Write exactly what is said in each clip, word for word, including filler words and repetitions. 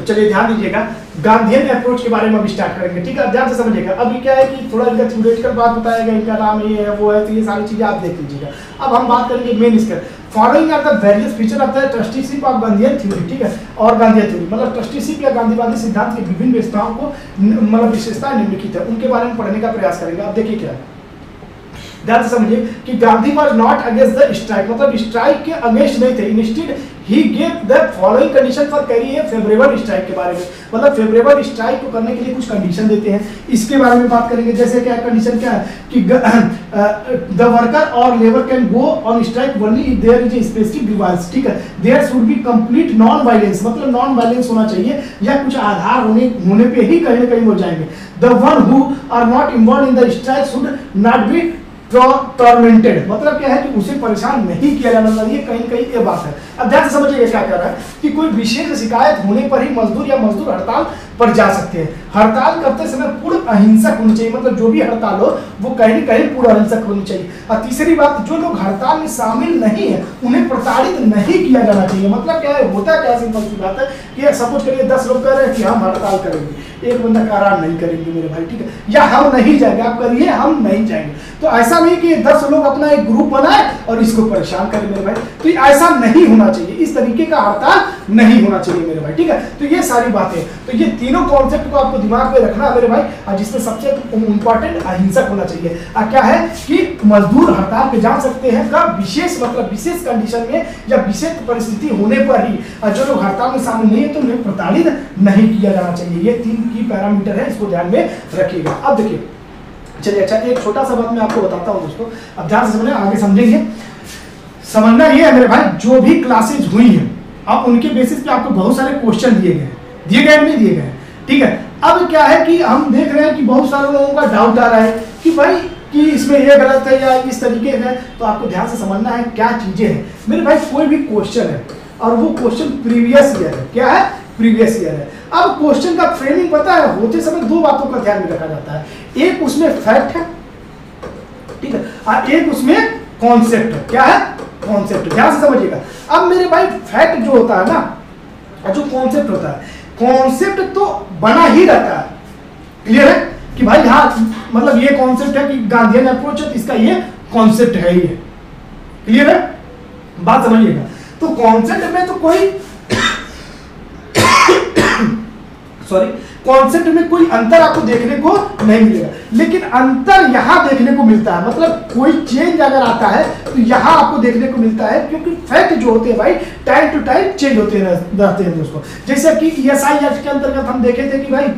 चलिए ध्यान दीजिएगा, गांधीयन अप्रोच के बारे में अब स्टार्ट करेंगे, ठीक है, ध्यान से समझिएगा। अभी क्या है कि थोड़ा इनका थ्योरेटिकल बात बताएगा, इनका नाम ये है वो है, तो ये सारी चीजें आप देख लीजिएगा। अब हम बात करेंगे मेन इसका, following are the various feature of the trusteeship of Gandhian theory, ठीक है, और गांधीयन थ्योरी मतलब ट्रस्टीशिप या गांधीवादी सिद्धांत की विभिन्न विशेषताओं को मतलब विशेषताएं निम्नलिखित है, उनके बारे में पढ़ने का प्रयास करेंगे। अब देखिए क्या है, ध्यान से समझिए कि Gandhi was not against the strike, मतलब स्ट्राइक के अगेंस्ट नहीं थे, instead he gave the following condition for carry a favourable strike के बारे में, मतलब फेवरेबल स्ट्राइक को करने के लिए कुछ कंडीशन देते हैं, इसके बारे में बात करेंगे। जैसे क्या कंडीशन क्या है कि द वर्कर और labour can go on strike only if there is a specific device, ठीक है, there should be complete non violence, मतलब नॉन वायलेंस होना चाहिए या कुछ आधार होने होने पे ही कहीं ना कहीं हो जाएंगे। The one who are not involve in the strike should not be tormented, मतलब क्या है कि उसे परेशान नहीं किया जाना चाहिए, कहीं कहीं ये बात है। अब ध्यान से समझिए क्या कह रहा है कि कोई विशेष शिकायत होने पर ही मजदूर या मजदूर हड़ताल पर जा सकते हैं। हड़ताल करते समय पूर्ण अहिंसक होनी चाहिए, मतलब जो भी हड़ताल हो वो कहीं न कहीं पूर्ण अहिंसक होनी चाहिए। और तीसरी बात, जो लोग हड़ताल में शामिल नहीं है उन्हें प्रताड़ित नहीं किया जाना चाहिए, मतलब क्या है, होता क्या सिंपल सी बात है कि सपोज करिए दस लोग कह रहे हैं कि हम हड़ताल करेंगे, एक बंदा कह रहा नहीं करेंगे मेरे भाई, ठीक है, या हम नहीं जाएंगे, आप करिए हम नहीं जाएंगे, तो ऐसा नहीं कि दस लोग अपना एक ग्रुप बनाए और इसको परेशान करें मेरे भाई, तो ऐसा नहीं होना चाहिए, इस तरीके का हड़ताल नहीं होना चाहिए मेरे भाई, ठीक है। तो ये सारी बातें, तो ये तीनों कॉन्सेप्ट को आपको दिमाग में रखना है मेरे भाई, और जिसमें सबसे इंपॉर्टेंट अहिंसक होना चाहिए। और क्या है कि मजदूर हड़ताल पे जा सकते हैं कब, विशेष मतलब विशेष कंडीशन में या विशेष परिस्थिति होने पर ही, और जो लोग हड़ताल में शामिल नहीं है तो उन्हें प्रताड़ित नहीं किया जाना चाहिए। ये तीन की पैरामीटर है, इसको ध्यान में रखिएगा। अब देखिए चलिए, अच्छा एक छोटा सा बात मैं आपको बताता हूँ दोस्तों, अब ध्यान से समझना, आगे समझेंगे। समझना ये है मेरे भाई, जो भी क्लासेज हुई हैं अब उनके बेसिस पे आपको बहुत सारे क्वेश्चन दिए गए दिए गए नहीं दिए गए, ठीक है। अब क्या है कि हम देख रहे हैं कि बहुत सारे लोगों का डाउट आ रहा है कि भाई कि इसमें ये गलत है या इस तरीके है, तो आपको ध्यान से समझना है क्या चीजें हैं मेरे भाई। कोई भी क्वेश्चन है और वो क्वेश्चन प्रीवियस ईयर है, क्या है, प्रीवियस ईयर है। अब क्वेश्चन का फ्रेमिंग पता है, होते समय दो बातों का ध्यान में रखा जाता है, एक उसमें फैक्ट है, ठीक है, और एक उसमें कॉन्सेप्ट है, क्या है, कॉन्सेप्ट, ध्यान से समझिएगा। अब मेरे भाई फैक्ट जो होता है ना, जो कॉन्सेप्ट होता है, कॉन्सेप्ट तो बना ही रहता है, क्लियर है कि भाई हाँ, मतलब ये कॉन्सेप्ट है कि गांधीयन अप्रोच है, इसका ये कॉन्सेप्ट है ही है, क्लियर है, बात समझिएगा। तो कॉन्सेप्ट में तो कोई सॉरी कॉन्सेप्ट में कोई अंतर आपको देखने को नहीं मिलेगा, लेकिन अंतर यहां देखने को मिलता है, मतलब कोई चेंज अगर आता है तो यहां आपको देखने को मिलता है, क्योंकि फैक्ट जो होते हैं भाई टाइम टू टाइम चेंज होते रहते हैं दोस्तों। जैसे कि ईएसआई एक्ट के अंतर्गत हम देखे थे कि भाई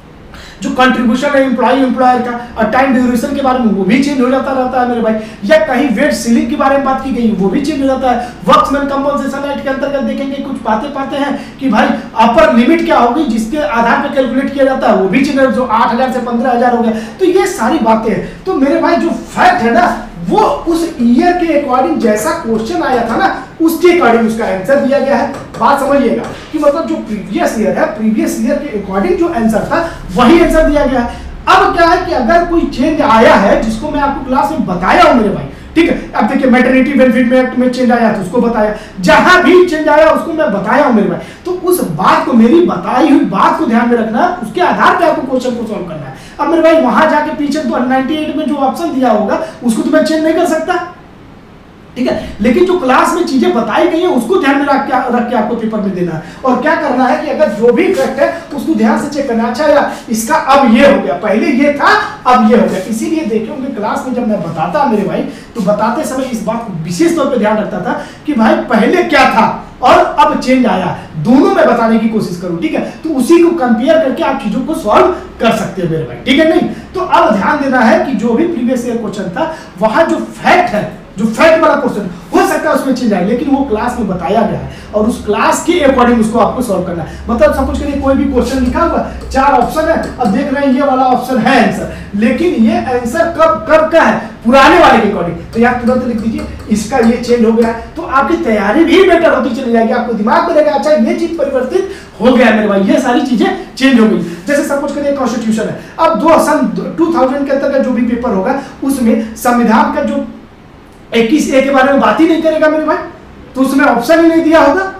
जो कंट्रीब्यूशन है एम्प्लॉय एम्प्लॉयर का और टाइम ड्यूरेशन के बारे में वो भी चेंज हो जाता रहता है मेरे भाई, या कहीं वेट सीलिंग के बारे में बात की गई वो भी चेंज हो जाता है। वर्कमैन कंपनसेशन एक्ट के अंतर्गत देखेंगे कुछ बातें पाते हैं कि भाई अपर लिमिट क्या होगी जिसके आधार पर कैलकुलेट किया जाता है वो भी चेंज, जो आठ हजार से पंद्रह हजार हो गया। तो ये सारी बातें हैं, तो मेरे भाई जो फैक्ट है ना वो उस ईयर के अकॉर्डिंग जैसा क्वेश्चन आया था ना उसके अकॉर्डिंग उसका आंसर दिया गया है। बात समझिएगा कि मतलब जो प्रीवियस ईयर है, प्रीवियस ईयर के अकॉर्डिंग जो आंसर था वही आंसर दिया गया है। अब क्या है कि अगर कोई चेंज आया है जिसको मैं आपको क्लास में बताया हूं मेरे भाई, ठीक है, अब देखिए मैटरनिटी बेनिफिट में एक्ट में चेंज आया तो उसको बताया, जहां भी चेंज आया उसको मैं बताया हूं मेरे भाई, तो उस बात को, मेरी बताई हुई बात को ध्यान में रखना, उसके आधार पे आपको क्वेश्चन को सॉल्व करना है। अब मेरे भाई वहां जाके पीछे तो अट्ठानवे में जो ऑप्शन दिया होगा उसको तो मैं चेंज नहीं कर सकता, ठीक है, लेकिन जो क्लास में चीजें बताई गई है उसको ध्यान में रख के रख के आपको पेपर में देना है। और क्या करना है कि अगर जो भी फैक्ट है उसको ध्यान से चेक करना, अच्छा यार इसका अब ये हो गया, पहले ये था अब ये हो गया। इसीलिए देखिए उनके क्लास में जब मैं बताता मेरे भाई तो बताते समय इस बात को विशेष तौर पे ध्यान रखता था कि भाई पहले क्या था और अब चेंज आया, दोनों में बताने की कोशिश करूं, ठीक है, तो उसी को कंपेयर करके आप चीजों को सॉल्व कर सकते हैं मेरे भाई, ठीक है। नहीं तो अब ध्यान देना है कि जो भी प्रीवियस ईयर क्वेश्चन था वहां जो फैक्ट है, जो फैक्ट वाला क्वेश्चन हो सकता है उसमें चेंज आए, लेकिन वो क्लास में बताया गया है और उस क्लास के अकॉर्डिंग उसको आपको सॉल्व करना है। मतलब सपोज करिए कोई भी क्वेश्चन लिखा हुआ, चार ऑप्शन है, अब देख रहे हैं ये वाला ऑप्शन है आंसर, लेकिन ये आंसर कब कब का है, पुराने वाले के अकॉर्डिंग, तो यार तुरंत लिख दीजिए इसका ये चेंज हो गया, तो आपकी तैयारी भी बेटर होती चली जाएगी, आपको दिमाग में रहेगा अच्छा ये चीज परिवर्तित हो गया मेरे भाई, ये सारी चीजें चेंज हो गई। जैसे सपोज करिए कॉन्स्टिट्यूशन है, अब दो सन टू थाउजेंड के अंतर्गत जो भी पेपर होगा उसमें संविधान का जो इक्कीस ए के बारे में बात ही नहीं करेगा मेरे भाई, तो उसमें ऑप्शन ही नहीं दिया होगा,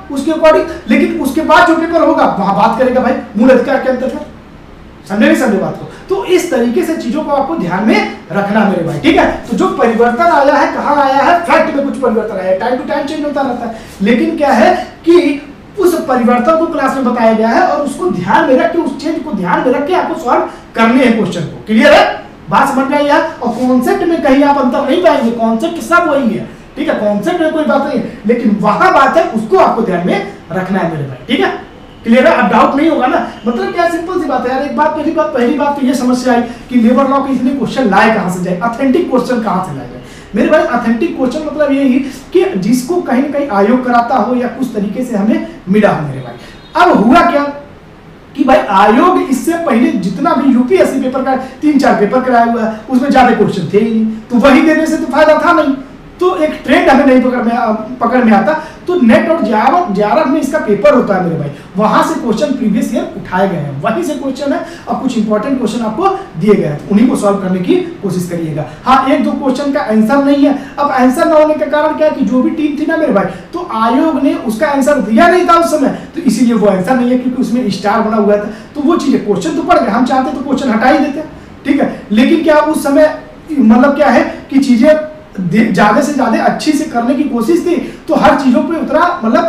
उसके अकॉर्डिंग, लेकिन उसके बाद जो पेपर होगा वहां बात करेगा भाई मूल अधिकार के अंतर्गत। समझे नहीं समझे बात को? तो इस तरीके से चीजों को आपको ध्यान में रखना मेरे भाई, ठीक है। तो जो परिवर्तन आया है कहाँ आया है, फैक्ट में कुछ परिवर्तन आया है, टाइम टू टाइम चेंज होता रहता है, लेकिन क्या है कि उस परिवर्तन को क्लास में बताया गया है और उसको ध्यान में रख के, उस चेंज को ध्यान में रख के आपको सॉल्व करने हैं क्वेश्चन को। क्लियर है बात, समझ में आई है? और कॉन्सेप्ट में कहीं आप अंतर नहीं पाएंगे, कॉन्सेप्ट सब वही है, ठीक है, कॉन्सेप्ट में कोई बात नहीं है, लेकिन वहां बात है उसको आपको ध्यान में रखना है मेरे भाई, ठीक है। क्लियर है? अब डाउट नहीं होगा ना, मतलब क्या सिंपल सी बात है यार। एक बात पहली बात पहली बात तो ये समस्या आई कि लेबर लॉ के इतने क्वेश्चन लाए कहां से जाए, ऑथेंटिक क्वेश्चन कहां से लाए जाए मेरे भाई। ऑथेंटिक क्वेश्चन मतलब यही कि जिसको कहीं ना कहीं आयोग कराता हो या कुछ तरीके से हमें मिला हो मेरे भाई। अब हुआ क्या कि भाई आयोग इससे पहले जितना भी यूपीएससी पेपर का तीन चार पेपर कराया हुआ है उसमें ज्यादा क्वेश्चन थे ही नहीं, तो वही देने से तो फायदा था नहीं, तो एक ट्रेंड हमें नहीं पकड़ में पकड़ में आता। तो नेट और ग्यारह ग्यारह में इसका पेपर होता है मेरे भाई, वहां से क्वेश्चन प्रीवियस ईयर उठाए गए हैं, वहीं से क्वेश्चन है और कुछ इंपॉर्टेंट क्वेश्चन आपको दिए गए हैं, उन्हीं को सॉल्व करने की कोशिश करिएगा। हाँ, एक दो क्वेश्चन का आंसर नहीं है, अब आंसर ना होने का कारण क्या है कि जो भी टीम थी ना मेरे भाई, तो आयोग ने उसका आंसर दिया नहीं था उस समय, तो इसीलिए वो आंसर नहीं है, क्योंकि उसमें स्टार बना हुआ था। तो वो चीजें क्वेश्चन तो पड़ गए, हम चाहते तो क्वेश्चन हटा ही देते, ठीक है, लेकिन क्या उस समय मतलब क्या है कि चीजें ज्यादा से ज्यादा अच्छी से करने की कोशिश थी, तो हर चीजों पे उतना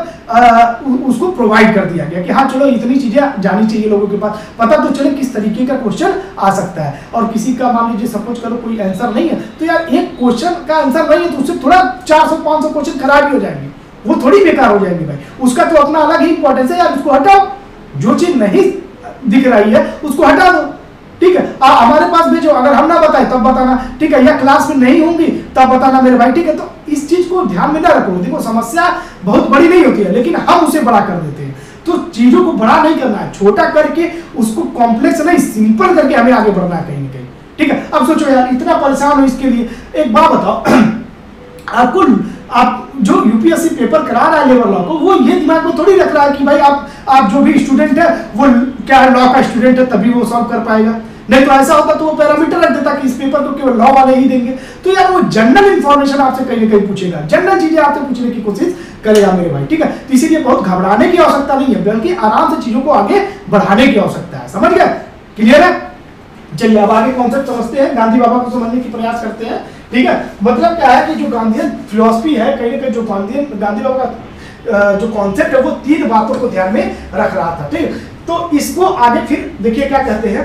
मतलब उसको प्रोवाइड कर दिया गया कि हाँ चलो इतनी चीजें जानी चाहिए लोगों के पास, पता तो चले किस तरीके का क्वेश्चन आ सकता है। और किसी का मान लीजिए सपोज करो कोई आंसर नहीं है, तो यार एक क्वेश्चन का आंसर नहीं है तो उससे थोड़ा चार सौ पांच सौ क्वेश्चन खराब ही हो जाएंगे, वो थोड़ी बेकार हो जाएंगे भाई, उसका तो अपना अलग ही इंपॉर्टेंस है यार, उसको हटाओ, जो चीज नहीं दिख रही है उसको हटा दो, ठीक है। आ, हमारे पास भेजो, अगर हम ना बताए तब बताना, ठीक है, या क्लास में नहीं होंगी तब बताना मेरे भाई, ठीक है। तो इस चीज को ध्यान में ना रखो, देखो समस्या बहुत बड़ी नहीं होती है, लेकिन हम उसे बड़ा कर देते हैं। तो चीजों को बड़ा नहीं करना है, छोटा करके उसको कॉम्प्लेक्स नहीं सिंपल करके हमें आगे बढ़ना है कहीं ना कहीं, ठीक है। अब सोचो यार इतना परेशान हो इसके लिए, एक बात बताओ आपको, आप जो यूपीएससी पेपर करा रहा है लेबर लॉ को, वो ये दिमाग में थोड़ी रख रहा है कि भाई आप आप जो भी स्टूडेंट है वो क्या है लॉ का स्टूडेंट है तभी वो सॉल्व कर पाएगा, नहीं तो ऐसा होता तो वो पैरामीटर रख देता कि इस पेपर को केवल लॉ वाले ही देंगे। तो यार वो जनरल इंफॉर्मेशन आपसे कहीं ना कहीं पूछेगा, जनरल चीजें आपसे पूछने की कोशिश करेगा मेरे भाई, ठीक है। तो इसीलिए बहुत घबराने की आवश्यकता नहीं है, बल्कि आराम से चीजों को आगे बढ़ाने की आवश्यकता है, समझ गए? क्लियर है? चलिए अब आगे कॉन्सेप्ट समझते हैं, गांधी बाबा को समझने की प्रयास करते हैं, ठीक है। मतलब क्या है कि जो गांधीयन फिलॉसफी है कहीं ना कहीं जो गांधी गांधी बाबा का जो कॉन्सेप्ट है वो तीन बातों को ध्यान में रख रहा था, ठीक। तो इसको आगे फिर देखिए क्या कहते हैं,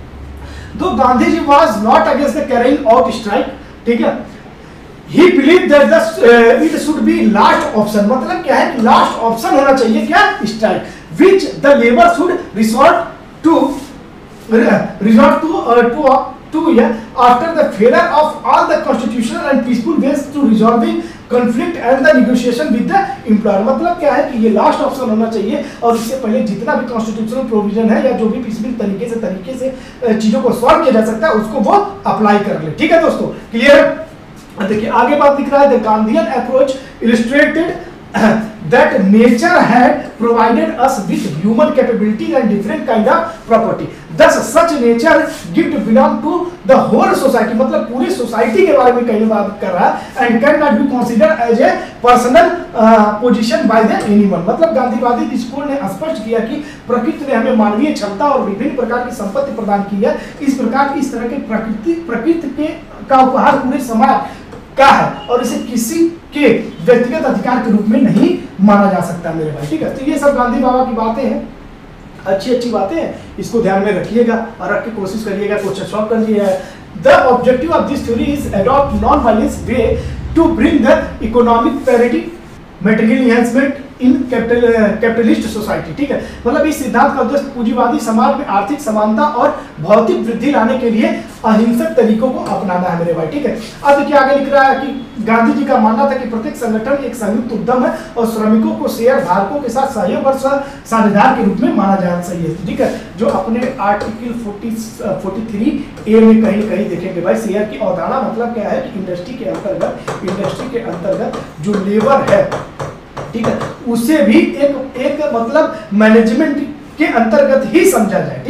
तो Gandhi ji was not against the carrying out strike, ठीक है, he believe that the it should be last option, मतलब क्या है कि लास्ट ऑप्शन होना चाहिए क्या, strike, which the labour should resort to resort to uh, to uh, to yeah after the failure of all the constitutional and peaceful ways to resolving conflict and the negotiation with the employer। मतलब क्या है कि ये last option होना चाहिए और इससे पहले जितना भी कॉन्स्टिट्यूशनल प्रोविजन है या जो भी पीसफुल तरीके से तरीके से चीजों को सॉल्व किया जा सकता है उसको वो अप्लाई कर ले, ठीक है दोस्तों। क्लियर? देखिए आगे बात दिख रहा है, the Gandhian approach illustrated that nature had provided us with human capabilities and different kind of property, thus such nature gift belong to the whole society, मतलब पूरी सोसाइटी के बारे में कहीं बात कर रहा है, and cannot be considered as a personal uh, position by the anyone। मतलब गांधीवादी दृष्टिकोण ने स्पष्ट किया कि प्रकृति ने हमें मानवीय क्षमता और विभिन्न प्रकार की संपत्ति प्रदान की है, इस प्रकार की इस तरह के प्रकृति प्रकृति के का उपहार पूरे समाज का है और इसे किसी के व्यक्तिगत अधिकार के रूप में नहीं माना जा सकता मेरे भाई, ठीक है। तो ये सब गांधी बाबा की बातें हैं, अच्छी अच्छी बातें हैं, इसको ध्यान में रखिएगा और रख के कोशिश करिएगा क्वेश्चन सॉल्व कर लीजिएगा। The objective of this theory is adopt non violence way to bring the economic parity material enhancement in capital capitalist society, ठीक है। मतलब इस सिद्धांत का उद्देश्य पूंजीवादी समाज में आर्थिक समानता और भौतिक वृद्धि लाने के लिए अहिंसक तरीकों को अपनाना है मेरे भाई, ठीक है। अब क्या आगे लिख रहा है कि गांधी जी का मानना था कि प्रत्येक संगठन एक संयुक्त उद्यम है और श्रमिकों को शेयर धारकों के साथ सहयोग और साझेदार के रूप में माना जाना चाहिए, ठीक है। जो अपने आर्टिकल फोर्टी थ्री ए में कहीं कहीं देखेंगे भाई, शेयर की अवधारणा मतलब क्या है कि इंडस्ट्री के अंतर्गत इंडस्ट्री के अंतर्गत जो लेबर है, ठीक है, उसे भी एक एक मतलब मैनेजमेंट के अंतर्गत ही समझा जाए, ठीक है।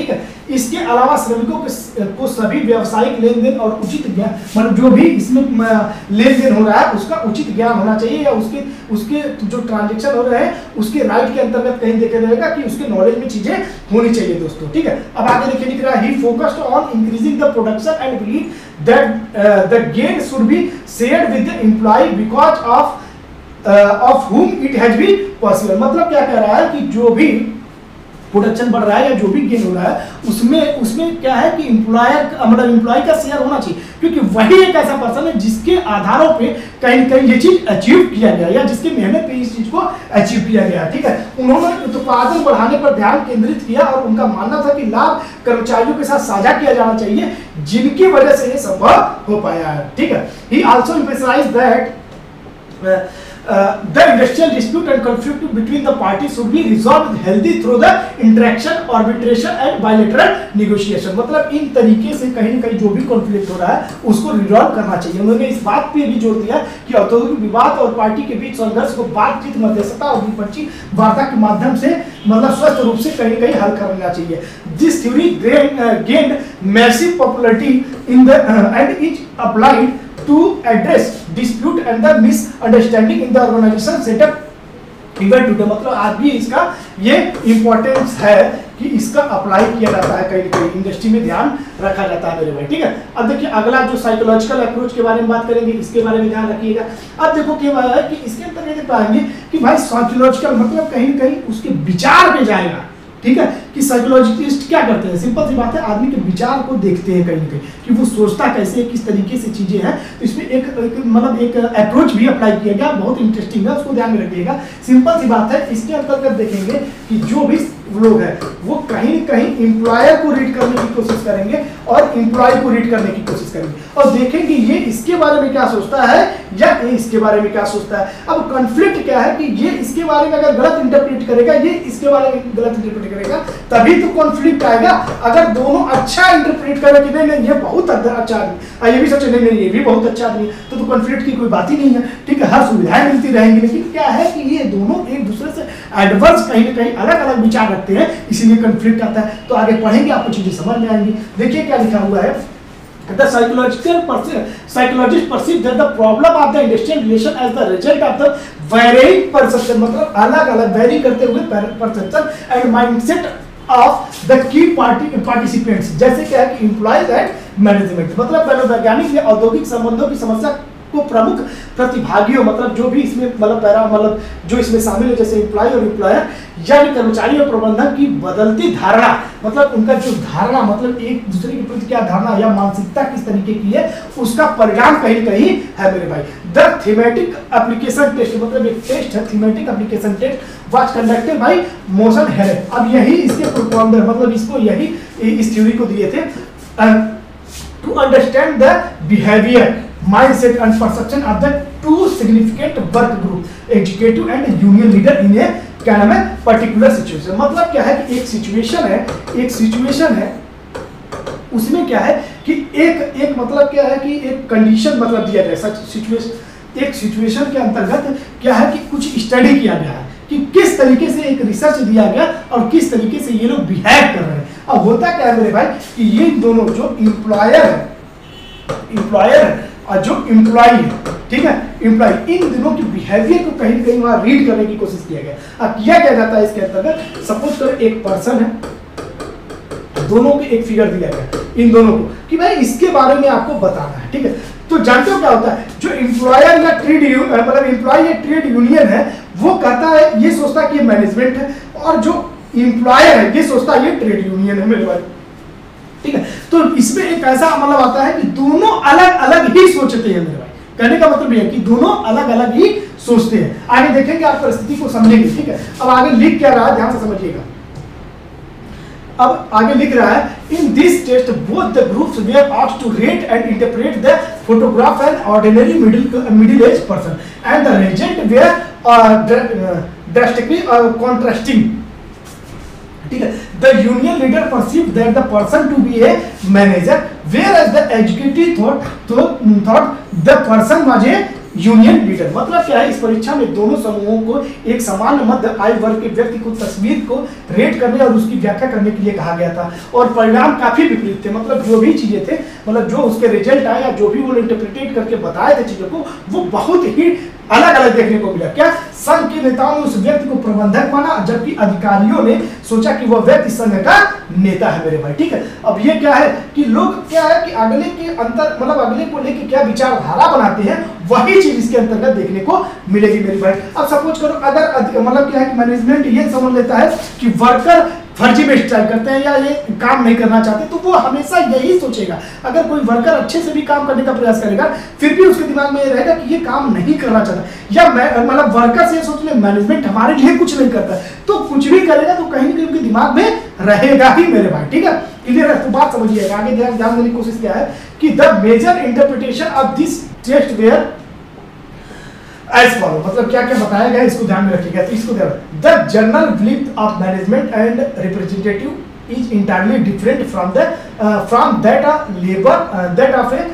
इसके अलावा श्रमिकों के को सभी व्यावसायिक लेन देन और उचित ज्ञान, मतलब जो भी इसमें लेन देन हो रहा है उसका उचित ज्ञान होना चाहिए, या उसके उसके जो ट्रांजेक्शन हो रहे हैं उसके राइट के अंतर्गत कहीं देखा जाएगा कि उसके नॉलेज में चीजें होनी चाहिए दोस्तों। ठीक है, अब आगे देखिए लिख रहा है he focused on increasing the production and believe that the gain should be shared with the employ because of of whom it has been possible। मतलब क्या कह रहा है कि जो भी प्रोडक्शन बढ़ रहा है या जो भी गेन हो रहा है उसमें उसमें क्या है कि एम्प्लॉयर मतलब एम्प्लॉय का शेयर होना चाहिए, क्योंकि वही एक ऐसा पर्सन है जिसके आधारों पे कहीं कहीं ये चीज अचीव किया गया या जिसकी मेहनत पे इस चीज को अचीव किया गया। ठीक है, उन्होंने उत्पादन बढ़ाने पर ध्यान केंद्रित किया और उनका मानना था कि लाभ कर्मचारियों के साथ साझा किया जाना चाहिए जिनकी वजह से ये संभव हो पाया है। ठीक है, he also emphasized that Uh, the industrial dispute and conflict between the parties should be resolved healthy through the interaction, arbitration and bilateral negotiation। मतलब इन तरीके से कहीं ना कहीं जो भी कॉन्फ्लिक्ट हो रहा है उसको रिजॉल्व करना चाहिए। उन्होंने इस बात पे भी जोर दिया कि औद्योगिक विवाद और पार्टी के बीच संघर्ष को बातचीत, मध्यस्थता और द्विपक्षीय वार्ता के माध्यम से मतलब स्वस्थ रूप से कहीं कहीं हल करना चाहिए। This theory gained massive popularity in the end is applied to address dispute and the misunderstanding in the organization setup even today। मतलब आज भी इसका ये इम्पोर्टेंस है कि इसका अप्लाई किया जाता है, कहीं कहीं इंडस्ट्री में ध्यान रखा जाता है मेरे भाई। ठीक है, अब देखिए अगला जो साइकोलॉजिकल अप्रोच के बारे में बात करेंगे, इसके बारे में ध्यान रखिएगा। अब देखो क्या है कि इसके अंदर देख पाएंगे कि भाई साइकोलॉजिकल मतलब कहीं कहीं उसके विचार पे जाएगा। ठीक है, कि साइकोलॉजिस्ट क्या करते हैं, सिंपल सी बात है आदमी के विचार को देखते हैं कहीं ना कहीं कि वो सोचता कैसे, किस तरीके से चीजें हैं। तो इसमें एक, एक मतलब एक अप्रोच भी अप्लाई किया गया, बहुत इंटरेस्टिंग है, उसको ध्यान में रखिएगा। सिंपल सी बात है, इसके अंतर्गत देखेंगे कि जो भी लोग हैं वो कहीं न कहीं एम्प्लॉयर को रीड करने की कोशिश करेंगे और एम्प्लॉय को रीड करने की कोशिश करेंगे और देखेंगे ये इसके बारे में क्या सोचता है या ये इसके बारे में क्या सोचता है। अब कॉन्फ्लिक्ट क्या है कि ये इसके बारे में अगर गलत इंटरप्रेट करेगा, ये इसके बारे में गलत इंटरप्रेट करेगा, तभी तो कॉन्फ्लिक्ट आएगा। अगर दोनों अच्छा इंटरप्रेट करें कि नहीं नहीं ये बहुत अच्छा आदमी, ये भी सोचे नहीं नहीं ये भी बहुत अच्छा आदमी, तो तो कॉन्फ्लिक्ट की कोई बात ही नहीं है। ठीक है, हर सुविधाएं मिलती रहेंगी, लेकिन क्या है कि ये दोनों एक दूसरे से एडवर्स कहीं ना कहीं अलग अलग विचार रखते हैं, इसीलिए कॉन्फ्लिक्ट आता है। तो आगे पढ़ेंगे आपको चीजें समझ में आएंगी। देखिए क्या लिखा हुआ है, The psychological psychologist perceive that the problem of the industrial relation as the result of the varying perception, मतलब अलग अलग वैरी करते हुए perception and mindset of the key party participants, जैसे क्या है कि एम्प्लॉयज एंड मैनेजमेंट, मतलब मनोवैज्ञानिक या औद्योगिक संबंधों की समस्या को प्रमुख प्रतिभागियों, मतलब जो भी इसमें मतलब पैरा मतलब जो इसमें शामिल है, जैसे एम्प्लॉय और एम्प्लॉयर यानी कर्मचारी और प्रबंधक की बदलती धारणा, मतलब उनका जो धारणा मतलब एक दूसरे के प्रति क्या धारणा या मानसिकता किस तरीके की है, उसका परिणाम कहीं कहीं है मेरे भाई। द थीमेटिक एप्लीकेशन टेस्ट, मतलब एक टेस्ट है thematic application test was conducted by Mason Haire. अब यही इसके प्रोपॉन्डर मतलब इसको यही इस थ्योरी को दिए थे to understand the behaviour, mindset and perception of the two significant work group, executive and union leader in a kind of particular situation। मतलब क्या है कि एक सिचुएशन है, एक सिचुएशन है उसमें क्या है कि एक एक मतलब क्या है कि एक कंडीशन मतलब दिया जाए सच सिचुएशन, एक सिचुएशन के अंतर्गत क्या है कि कुछ स्टडी किया गया है कि किस तरीके से एक रिसर्च दिया गया और किस तरीके से ये लोग बिहेव कर रहे हैं। अब होता क्या है मेरे भाई कि ये दोनों जो एम्प्लॉयर है एम्प्लॉयर है और जो एम्प्लॉय है, ठीक है, एम्प्लॉय, इन दोनों के बिहेवियर को कहीं कहीं वहां रीड करने की कोशिश किया गया। अब किया क्या जाता है इसके अंतर्गत, सपोज करो एक पर्सन है, दोनों के एक फिगर दिया गया इन दोनों को कि भाई इसके बारे में आपको बताना है। ठीक है, तो जानते हो क्या होता है, जो एम्प्लॉयर या ट्रेड मतलब एम्प्लॉय या ट्रेड यूनियन है वो कहता है, ये सोचता है कि ये मैनेजमेंट है, और जो एम्प्लॉयर है ये सोचता है ये ट्रेड यूनियन है मेरे भाई। ठीक है, तो इसमें एक ऐसा मतलब आता है कि दोनों अलग अलग ही सोचते हैं मेरे भाई। कहने का मतलब यह है कि दोनों अलग अलग ही सोचते हैं। आगे देखेंगे, आप परिस्थिति को समझेंगे। ठीक है, अब आगे लिख क्या रहा है ध्यान से समझिएगा। अब आगे लिख रहा है, in this test both the groups were asked to rate and interpret the photograph an ordinary middle middle age person and the result were drastically contrasting. ठीक है, the union leader perceived that the person to be a manager, whereas the executive thought thought, thought the person was a union leader. मतलब क्या है, इस परीक्षा में दोनों समूहों को एक समान मध्य आयु वर्ग के व्यक्ति को तस्वीर को रेट करने और उसकी व्याख्या करने के लिए कहा गया था, और परिणाम काफी विपरीत थे। मतलब जो भी चीजें थे, मतलब जो उसके रिजल्ट आए या जो भी वो इंटरप्रिटेट करके बताए थे चीजों को, वो बहुत ही अलग अलग देखने को मिला। क्या संघ के नेताओं ने उस व्यक्ति को प्रबंधक माना, जबकि अधिकारियों ने सोचा कि वह व्यक्ति संघ का नेता है मेरे भाई। ठीक है, अब ये क्या है कि लोग क्या है कि अगले के अंतर मतलब अगले को लेके क्या विचारधारा बनाते हैं, वही चीज इसके अंतर्गत देखने को मिलेगी मेरे भाई। अब सपोज करो अगर मतलब क्या है कि मैनेजमेंट ये समझ लेता है कि वर्कर फर्जी में स्ट्राइक करते हैं या ये काम नहीं करना चाहते, तो वो हमेशा यही सोचेगा। अगर कोई वर्कर अच्छे से भी काम करने का प्रयास करेगा, फिर भी उसके दिमाग में ये रहेगा कि ये काम नहीं करना चाहता, या मतलब वर्कर से ये सोच ले मैनेजमेंट हमारे लिए कुछ नहीं करता, तो कुछ भी करेगा तो कहीं ना कहीं उनके दिमाग में रहेगा ही मेरे भाई। ठीक है, क्लियर है? तो बात समझिएगा, आगे ध्यान ध्यान देने की कोशिश क्या है कि the major interpretation of this test were as follow. मतलब क्या क्या बताया गया इसको ध्यान में रखिएगा। तो इसको ध्यान, the general belief of management and representative is entirely different from the from that of labour that of a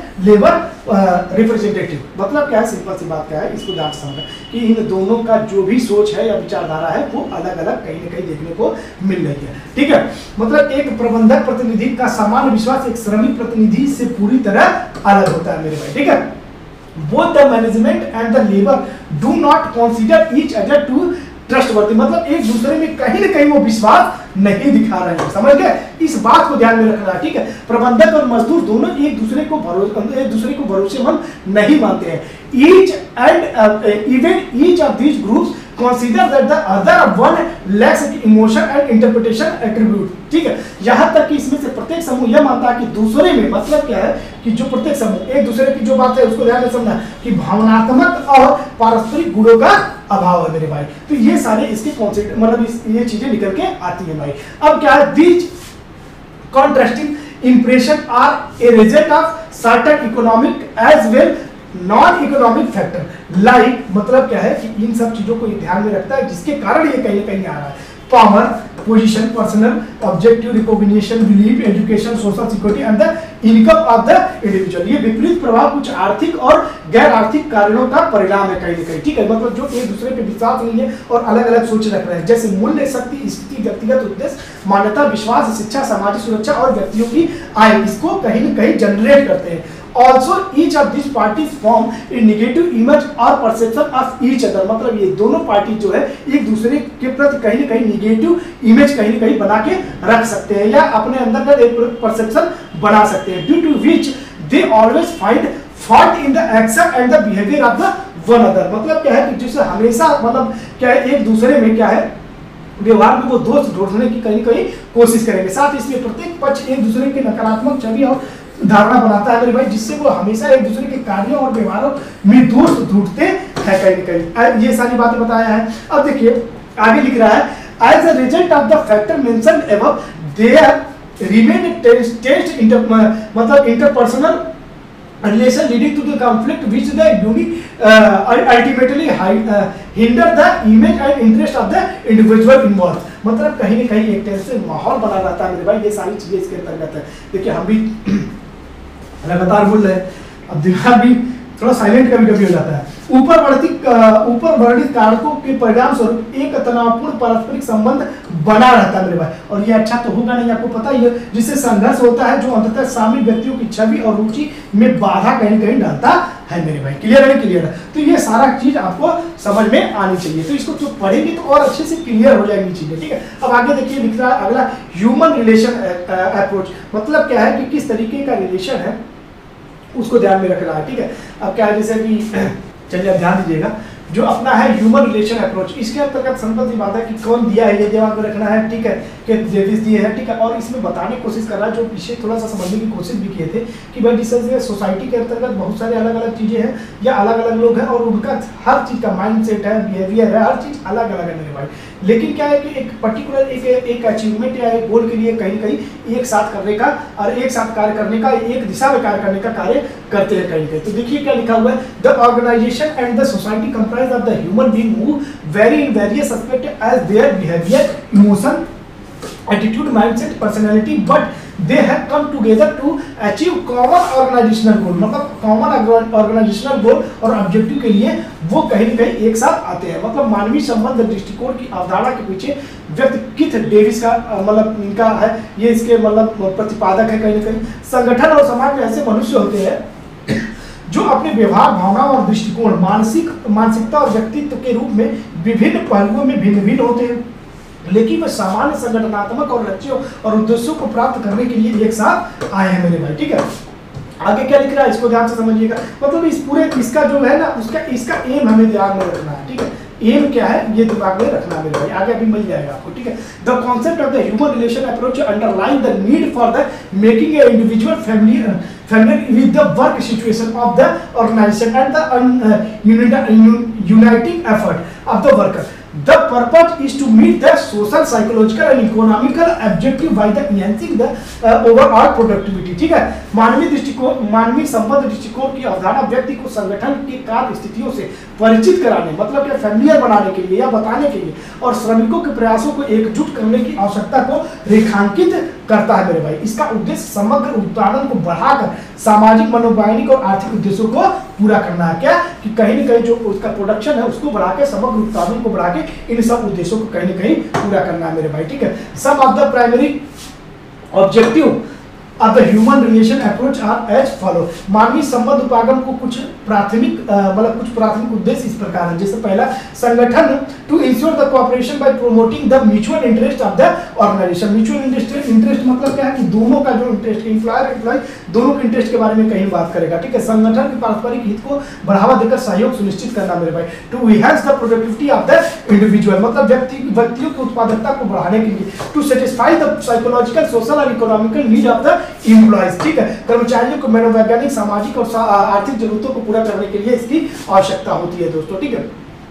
labour representative. मतलब क्या है, सिंपल सी बात क्या है, इसको ध्यान से समझना कि इन दोनों का जो भी सोच है या विचारधारा है वो अलग अलग कहीं ना कहीं देखने को मिल रही है। ठीक है, मतलब एक प्रबंधक प्रतिनिधि का सामान्य विश्वास एक श्रमिक प्रतिनिधि से पूरी तरह अलग होता है मेरे भाई। ठीक है, both the management and the labor do not consider each other to trustworthy। मतलब एक दूसरे में कहीं ना कहीं वो विश्वास नहीं दिखा रहे हैं, समझ गए? इस बात को ध्यान में रखना है। ठीक है, प्रबंधक और मजदूर दोनों एक दूसरे को भरोसे एक दूसरे को भरोसेमंद नहीं मानते हैं। each and even each of these groups consider that the other one lacks emotion and interpretation attribute। ठीक है, यहाँ तक कि इसमें से प्रत्येक समूह यह मानता है कि दूसरे में, मतलब क्या है कि जो प्रत्येक समूह एक दूसरे की जो बात है उसको ध्यान में समझना कि भावनात्मक और पारस्परिक गुणों का अभाव है मेरे भाई। तो ये सारे इसके कॉन्सेप्ट मतलब इस, ये चीजें निकल के आती है भाई। अब क्या है, these contrasting impression are a result of certain economic as well non economic factor like. मतलब क्या है कि इन सब चीजों को ध्यान में रखता है जिसके कारण ये कहीं ना कहीं आ रहा है। Power, position, personal objective, recognition, belief, education, social security and the income of the individual. ये विपरीत प्रभाव कुछ आर्थिक और गैर आर्थिक कारणों का परिणाम है कहीं ना कहीं। ठीक है, मतलब जो एक दूसरे पे विश्वास नहीं है और अलग अलग सोच रख रहे हैं, जैसे मूल्य, शक्ति, स्थिति, व्यक्तिगत उद्देश्य, मान्यता, विश्वास, शिक्षा, सामाजिक सुरक्षा और व्यक्तियों की आय, इसको कहीं ना कहीं जनरेट करते हैं। Also, each of these parties form a negative image or perception of each other। मतलब ये दोनों पार्टी जो है एक दूसरे के प्रति कहीं ना कहीं निगेटिव इमेज कहीं ना कहीं बना के रख सकते हैं या अपने अंदर का एक परसेप्शन बना सकते हैं, due to which they always find fault in the action and the behaviour of the one other. मतलब क्या है कि जिससे हमेशा मतलब क्या है एक दूसरे में क्या है व्यवहार में वो दोष ढूंढने की कहीं कहीं कोशिश करेंगे। साथ ही इसमें प्रत्येक पक्ष एक दूसरे की नकारात्मक छवि और धारणा बनाता है मेरे भाई, जिससे वो हमेशा एक दूसरे के कार्यों और व्यवहारों में दोष ढूंढते हैं कहीं कहीं। ये सारी बातें बताया है। अब देखिए आगे लिख रहा है, as a result of the factor mentioned above there remain test मतलब interpersonal relation leading to the conflict which the unique uh, ultimately uh, hinder the image and interest of the individual involved। मतलब कहीं न कहीं एक तरह से माहौल बना रहता है मेरे भाई, ये सारी चीजें इसके अंतर्गत है। देखिए हम भी लगातार बोल रहे हैं, अब दिमाग भी थोड़ा साइलेंट कभी कभी हो जाता है। ऊपर वर्णित ऊपर वर्णित कारकों के परिणाम स्वरूप एक तनावपूर्ण पारस्परिक संबंध बना रहता है मेरे भाई, और ये अच्छा तो होगा नहीं, आपको पता ही है, जिससे संघर्ष होता है जो अंततः शामिल व्यक्तियों की छवि और रुचि में बाधा कहीं कहीं डालता है मेरे भाई। क्लियर है? क्लियर है। तो ये सारा चीज आपको समझ में आनी चाहिए, तो इसको जो पढ़ेंगे तो और अच्छे से क्लियर हो जाएंगी चीजें। ठीक है, अब आगे देखिए लिख रहा है अगला ह्यूमन रिलेशन अप्रोच। मतलब क्या है कि किस तरीके का रिलेशन है उसको ध्यान में रख रहा है। ठीक है, अब क्या है जैसे कि चलिए अब ध्यान दीजिएगा, जो अपना है ह्यूमन रिलेशन अप्रोच, इसके अंतर्गत सिंपल सी बात है कि कौन दिया है ये दिमाग में रखना है। ठीक है, कि डेविस दिए हैं। ठीक है, और इसमें बताने की कोशिश कर रहा है, जो पीछे थोड़ा सा समझने की कोशिश भी किए थे कि भाई जिससे सोसाइटी के अंतर्गत बहुत सारे अलग अलग चीज़ें हैं या अलग अलग लोग हैं और उनका हर चीज़ का माइंड सेट है, बिहेवियर है, हर चीज़ अलग अलग है मेरे भाई। लेकिन क्या है कि एक पर्टिकुलर एक एक अचीवमेंट या एक गोल के लिए कहीं कहीं एक साथ करने का और एक साथ कार्य करने का, एक दिशा में कार्य करने का कार्य करते हैं कहीं कहीं। तो देखिए क्या लिखा हुआ है, the organisation and the society comprise of the human being who vary in various aspect as their behaviour, emotion, attitude, mindset, personality, but they have come together to achieve common organisational goal, मतलब common organisational गोल और objective के लिए वो कहीं न कहीं एक साथ आते हैं। मतलब मानवीय संबंध दृष्टिकोण की अवधारणा के पीछे व्यक्ति किथ डेविस का मतलब इनका है, ये इसके मतलब प्रतिपादक है। कहीं न कहीं संगठन और समाज में ऐसे मनुष्य होते हैं जो अपने व्यवहार, भावना और दृष्टिकोण, मानसिक मानसिकता और व्यक्तित्व के रूप में विभिन्न पहलुओं में भिन्न भिन्न होते हैं, लेकिन वे सामान्य संगठनात्मक और लक्ष्यों और उद्देश्यों को प्राप्त करने के लिए एक साथ आए हैं मेरे भाई। ठीक है, आगे क्या लिख रहा है इसको ध्यान से समझिएगा। मतलब इस पूरे इसका जो है ना उसका इसका एम हमें ध्यान में रखना है। ठीक है, एम क्या है ये दिमाग में रखना मेरे भाई, आगे अभी मिल जाएगा आपको। ठीक है, the concept of the human relation approach underline the need for the making a individual family family with the work situation of the organisation and the uniting effort of the worker. The purpose is to meet the social, psychological and economical objective by the enhancing the uh, overall productivity। ठीक है, मानवीय दृष्टिकोण, मानवीय संबंध दृष्टिकोण की अवधारणा व्यक्ति को संगठन के कार्य स्थितियों से परिचित कराने, मतलब क्या फैमिलियर बनाने के लिए या बताने के लिए और श्रमिकों के प्रयासों को एकजुट करने की आवश्यकता को रेखांकित करता है मेरे भाई। इसका उद्देश्य समग्र उत्पादन को बढ़ाकर सामाजिक, मनोवैज्ञानिक और आर्थिक उद्देश्यों को पूरा करना है। क्या कि कहीं न कहीं जो उसका प्रोडक्शन है उसको बढ़ा के, समग्र उत्पादन को बढ़ा के इन सब उद्देश्यों को कहीं न कहीं पूरा करना है मेरे भाई। ठीक है, some of the primary objective अब the human relation approach are as follow. मानवीय संबंध उपागम को कुछ प्राथमिक मतलब कुछ प्राथमिक उद्देश्य इस प्रकार है। जैसे पहला, संगठन to ensure the cooperation by promoting the mutual interest of the organisation. Mutual interest interest मतलब क्या है कि दोनों का जो इंटरेस्ट, एम्प्लॉयर एम्प्लॉय दोनों के इंटरेस्ट के बारे में कहीं बात करेगा। ठीक है, संगठन के पारस्परिक हित को बढ़ावा देकर सहयोग सुनिश्चित करना मेरे भाई। To enhance the productivity of the individual, मतलब व्यक्ति व्यक्तियों की उत्पादकता को बढ़ाने के लिए। To satisfy the psychological, social और economical need of the employees. ठीक है, कर्मचारियों को मनोवैज्ञानिक, सामाजिक और आर्थिक जरूरतों को पूरा करने के लिए इसकी आवश्यकता होती है दोस्तों। ठीक है,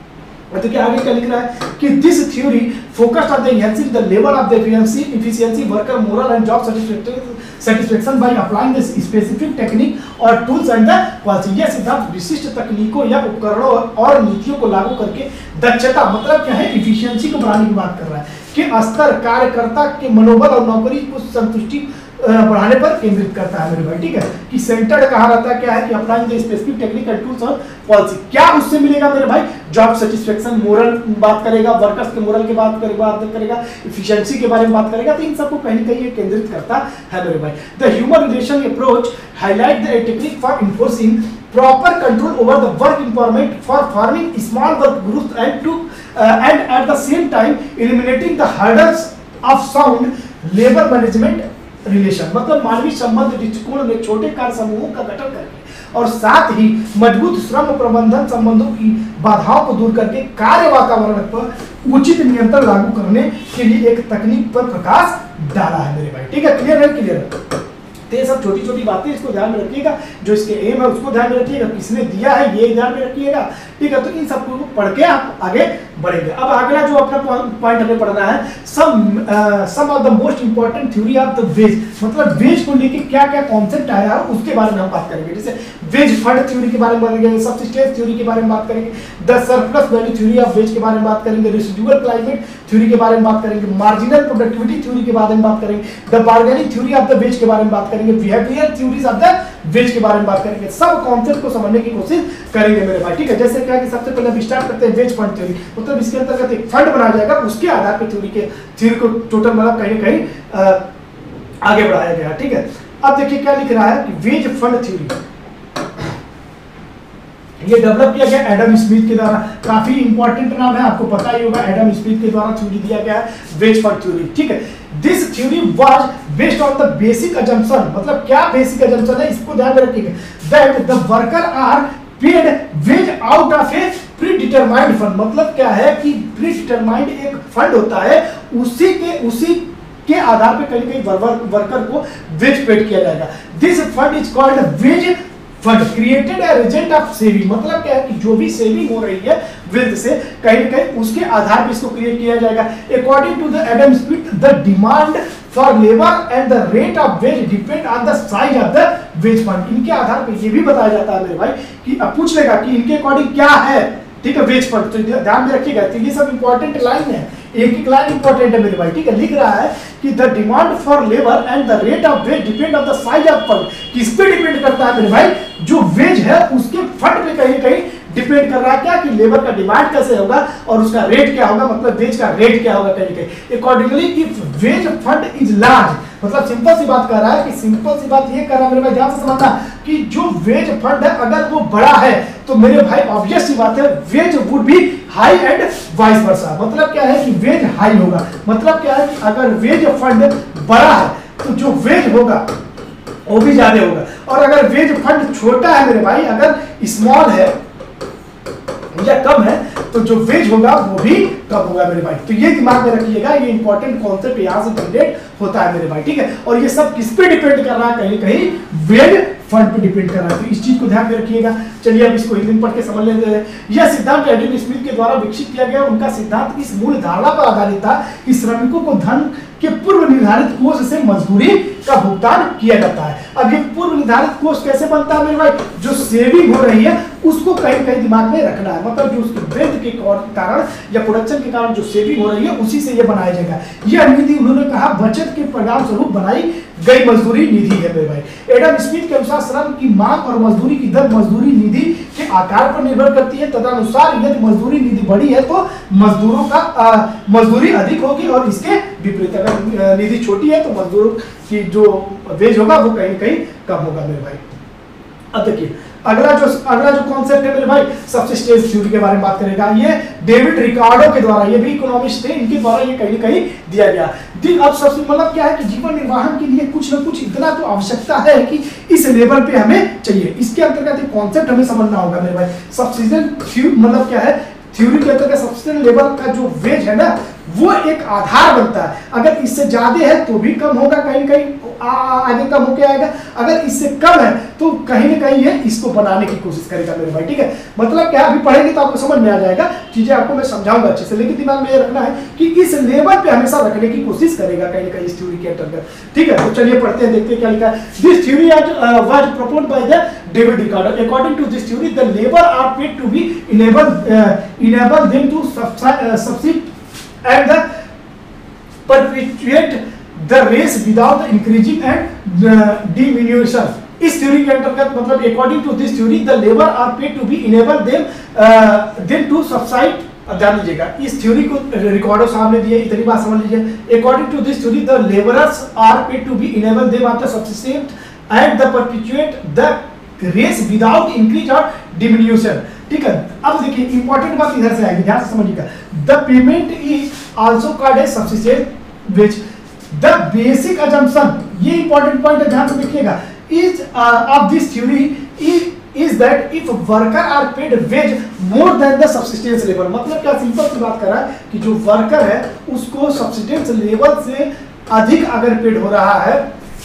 तो क्या आगे क्या लिख रहा है कि this theory focused on the enhancing the level of the efficiency efficiency worker morale and job satisfaction by applying the specific technique और टूल्स एंड द पॉलिसी। यह सिद्धांत विशिष्ट तकनीकों या उपकरणों और नीतियों को लागू करके दक्षता, मतलब क्या है एफिशिएंसी को बढ़ाने की बात कर रहा है, कि स्तर, कार्यकर्ता के मनोबल और नौकरी को संतुष्टि बढ़ाने पर केंद्रित करता है मेरे भाई। ठीक है, कि सेंटर्ड कहा रहता है क्या है कि applying the specific technical tools और पॉलिसी। क्या उससे मिलेगा मेरे भाई? जॉब सेटिस्फेक्शन, मोरल बात करेगा, वर्कर्स के मोरल की बात करेगा, बात करेगा एफिशिएंसी के बारे में बात करेगा, तो इन सबको कहीं कहीं ये केंद्रित करता है मेरे भाई। The human relation approach highlight the technique for enforcing proper control over the work environment for forming small work groups and to and at the same time eliminating the hurdles of sound labour management relation. मतलब मानवीय संबंध दृष्टिकोण में छोटे कार्य समूहों का गठन करके और साथ ही मजबूत श्रम प्रबंधन संबंधों की बाधाओं को दूर करके कार्य वातावरण पर उचित नियंत्रण लागू करने के लिए एक तकनीक पर प्रकाश डाला है मेरे भाई। ठीक है, क्लियर है? क्लियर है। तो ये सब छोटी छोटी बातें इसको ध्यान में रखिएगा, जो इसके एम है उसको ध्यान में रखिएगा, किसने दिया है ये ध्यान में रखिएगा। ठीक है, तो इन सबको पढ़ के आप आगे बढ़ेंगे। अब अगला जो अपना पॉइंट हमें पढ़ना है, some some of the most important theory of the wage, मतलब वेज को लेके क्या क्या कॉन्सेप्ट आया है उसके बारे में हम बात करेंगे। जैसे वेज फंड थ्योरी के बारे में बात करेंगे, सब्सिस्टेंस थ्योरी के बारे में बात करेंगे, the surplus value theory of wage के बारे में बात करेंगे, रेसिडुअल क्लाइमेट थ्योरी के बारे में बात करेंगे, मार्जिनल प्रोडक्टिविटी थ्योरी के बारे में बात करेंगे, the bargaining theory of the wage के बारे में बात करेंगे, behaviour theories of the wage के बारे में बात करेंगे। सब कॉन्सेप्ट को समझने की कोशिश करेंगे मेरे भाई। ठीक है, जैसे क्या कि सबसे पहले स्टार्ट करते हैं वेज फंड थ्योरी, मतलब इसके अंतर्गत एक फंड बनाया जाएगा, उसके आधार पर थ्योरी के थ्योरी को टोटल मतलब कहीं कहीं आगे बढ़ाया गया। ठीक है, अब देखिए क्या लिख रहा है कि वेज फंड थ्योरी ये डेवलप किया गया एडम स्मिथ के द्वारा। काफी इंपॉर्टेंट नाम है, आपको पता ही होगा, एडम स्मिथ के द्वारा थ्योरी दिया गया है वेज फंड थ्योरी। ठीक है, this theory was based on the basic assumption, मतलब क्या बेसिक अजम्पशन है इसको ध्यान में रखिएगा, that the worker are paid wage out of a pre determined fund. मतलब क्या है कि प्री डिटरमाइंड एक फंड होता है, उसी के उसी के आधार पे कहीं कहीं वर्कर को वेज पेड किया जाएगा। This fund is called wage fund created a result of saving. मतलब क्या है कि जो भी सेविंग हो रही है वेल्थ से कहीं न कहीं उसके आधार पर इसको क्रिएट किया जाएगा। According to the Adam Smith the demand for labour and the rate of wage depend on the size of the wage fund. इनके आधार पर यह भी बताया जाता है मेरे भाई कि अब पूछ लेगा कि इनके अकॉर्डिंग क्या है। ठीक है, वेज फंड, तो ध्यान में रखिएगा, तो ये सब इंपॉर्टेंट लाइन है, एक एक लाइन इंपॉर्टेंट है मेरे भाई, ठीक है। लिख रहा है कि the demand for labour and the rate of wage depend on the size of fund. किस पे डिपेंड करता है मेरे भाई? जो वेज है उसके फंड पे कहीं कहीं डिपेंड कर रहा है क्या, कि लेबर का डिमांड कैसे होगा और उसका रेट क्या होगा, मतलब वेज का रेट क्या होगा कहीं कहीं। Accordingly if wage fund is large, मतलब सिंपल सी बात कर रहा है कि सिंपल सी बात ये कर रहा है मेरे भाई, ध्यान से समझना कि जो वेज फंड है अगर वो बड़ा है तो मेरे भाई ऑब्वियस सी बात है wage would be high and vice versa. मतलब क्या है कि वेज हाई होगा, मतलब क्या है कि अगर वेज फंड बड़ा है तो जो वेज होगा वो भी ज्यादा होगा, और अगर वेज फंड छोटा है मेरे भाई, अगर स्मॉल है या कम है तो जो वेज होगा वो भी कम होगा मेरे भाई। तो ये दिमाग में रखिएगा, ये इंपॉर्टेंट कॉन्सेप्ट यहाँ से जनरेट होता है मेरे भाई, ठीक है। और ये सब किस पे डिपेंड कर रहा है? कहीं कहीं वेज फंड पे डिपेंड कर रहा है, तो इस चीज को ध्यान में रखिएगा। चलिए अब इसको हिंदी में पढ़ के समझ लेते हैं। यह सिद्धांत एडम स्मिथ के द्वारा विकसित किया गया। उनका सिद्धांत इस मूल धारणा पर आधारित था कि श्रमिकों को धन के पूर्व निर्धारित कोष से मजदूरी का भुगतान किया जाता है। अब ये पूर्व निर्धारित कोष कैसे बनता है मेरे भाई? जो सेविंग हो रही है उसको कहीं कहीं दिमाग में रखना है, मतलब जो उसकी ब्रेथ के कारण या प्रोडक्शन के कारण जो सेविंग हो रही है उसी से ये बनाया जाएगा। यह निधि उन्होंने कहा बचत के परिणाम स्वरूप बनाई गई मजदूरी निधि है मेरे भाई। एडम स्मिथ के अनुसार श्रम की मांग और मजदूरी की दर मजदूरी निधि के आकार पर निर्भर करती है। तदनुसार यदि मजदूरी निधि बड़ी है तो मजदूरों का आ, मजदूरी अधिक होगी, और इसके विपरीत अगर निधि छोटी है तो मजदूरों की जो वेज होगा वो कहीं कहीं कम होगा मेरे भाई। अब देखिए अगला जो अगला जो कॉन्सेप्ट है मेरे भाई, सब्सिस्टेंस थ्योरी के बारे में बात करेगा। ये डेविड रिकार्डो के द्वारा, ये भी इकोनॉमिस्ट थे, इनके द्वारा ये कहीं न कहीं दिया गया। अब सबसे मतलब क्या है कि जीवन निर्वाह के लिए कुछ ना कुछ इतना तो आवश्यकता है कि इस लेवल पे हमें चाहिए। इसके अंतर्गत एक कॉन्सेप्ट हमें समझना होगा मेरे भाई। सब्सिस्टेंस मतलब क्या है? थ्योरी के अंतर्गत सब्सिस्टेंस लेवल का जो वेज है ना वो एक आधार बनता है। अगर इससे ज्यादा है तो भी कम होगा, कहीं कहीं आगे कम होके आएगा। अगर इससे कम है तो कहीं ना कहीं ये इसको बनाने की कोशिश करेगा मेरे भाई, ठीक है। मतलब क्या, अभी पढ़ेंगे तो आपको समझ में आ जाएगा, चीजें आपको मैं समझाऊंगा अच्छे से, लेकिन दिमाग में ये रखना है कि इस लेवल पे हमेशा रखने की कोशिश करेगा कहीं ना कहीं इस थ्योरी के अंतर्गत, ठीक है। तो चलिए पढ़ते हैं, देखते हैं क्या लिखा है। This theory was proposed by the David Ricardo. According to this theory the labour are paid to be enable enable them to subsist and the perpetuate the race without increasing and uh, diminution। इस theory के अंतर्गत मतलब according to this theory the labour are paid to be enable them them to subside. ध्यान दीजिएगा, इस theory को Ricardo साहब ने दिया, इतनी बात समझ लीजिए। According to this theory the labourers are paid to be enable them after subsistent and the perpetuate the race without increase और डिमिन्यूशन, ठीक है। अब देखिए इंपॉर्टेंट बात इधर से आएगी, ध्यान से समझिएगा। The payment is also called as subsistent wage. The basic assumption, ये इंपॉर्टेंट पॉइंट है, ध्यान से देखिएगा, is of this theory is that if worker are paid wage more than the subsistence level. मतलब क्या, सिंपल सी बात कर रहा है कि जो वर्कर है उसको सब्सिस्टेंस लेवल से अधिक अगर पेड हो रहा है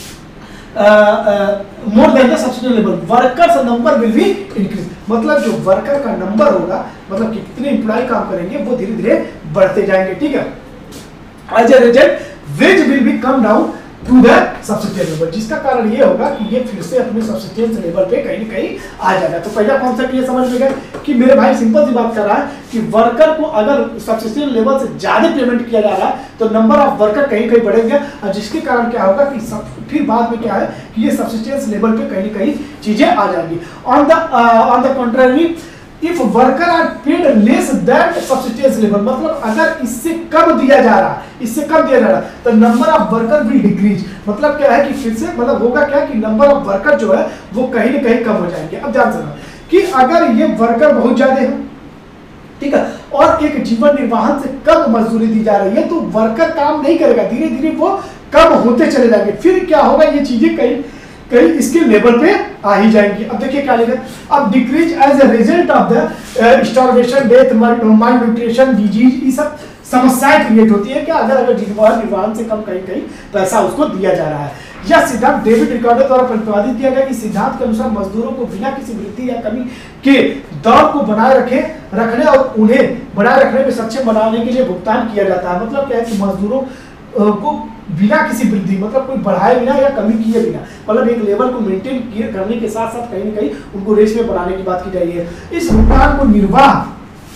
more than the subsistence level, workers number will be increase. मतलब जो वर्कर का नंबर होगा, मतलब कितने एम्प्लॉय काम करेंगे वो धीरे धीरे बढ़ते जाएंगे, ठीक है। As a result wage will be come down to the subsistence level, जिसका कारण ये होगा कि ये फिर से अपने सब्सिस्टेंस लेवल पे कहीं ना कहीं आ जाएगा। तो पहला कॉन्सेप्ट ये समझ में गया कि मेरे भाई सिंपल सी बात कर रहा है कि वर्कर को अगर सब्सिस्टेंस लेवल से ज्यादा पेमेंट किया जा रहा है तो नंबर ऑफ वर्कर कहीं कहीं बढ़ेंगे, और जिसके कारण क्या होगा कि सब फिर बाद में क्या है कि ये सब्सिस्टेंस लेवल पे कहीं ना कहीं चीजें आ जाएंगी। On the on the contrary if worker are paid less that subsistence level, मतलब अगर इससे कम दिया जा रहा है, इससे कम दिया जा रहा है तो number of worker will decrease. मतलब क्या है कि फिर से मतलब होगा क्या कि नंबर ऑफ वर्कर जो है वो कहीं ना कहीं कम हो जाएंगे। अब ध्यान से कि अगर ये वर्कर बहुत ज्यादा है, ठीक है, और एक जीवन निर्वाहन से कम मजदूरी दी जा रही है तो वर्कर काम नहीं करेगा, धीरे धीरे वो कम होते चले जाएंगे। फिर क्या होगा, ये चीजें कहीं कहीं इसके लेवल पे आ ही जाएंगी। अब देखिए क्या लिखा है, अब decrease as a result of the starvation, death, malnutrition, disease, ये सब समस्याएं क्रिएट होती है क्या अगर अगर जीवन निर्वाहन से कम कहीं कहीं पैसा उसको दिया जा रहा है। यह सिद्धांत डेविड रिकार्डो द्वारा प्रतिपादित किया गया। इस सिद्धांत के अनुसार मजदूरों को बिना किसी वृद्धि या कमी के दर को बनाए रखे रखने और उन्हें बनाए रखने में सक्षम बनाने के लिए भुगतान किया जाता है। मतलब क्या है कि मजदूरों को बिना किसी वृद्धि, मतलब कोई बढ़ाए बिना या कमी किए बिना, मतलब एक लेवल को मेंटेन करने के साथ साथ कहीं ना कहीं उनको रेस में बढ़ाने की बात की जा रही है। इस भुगतान को निर्वाह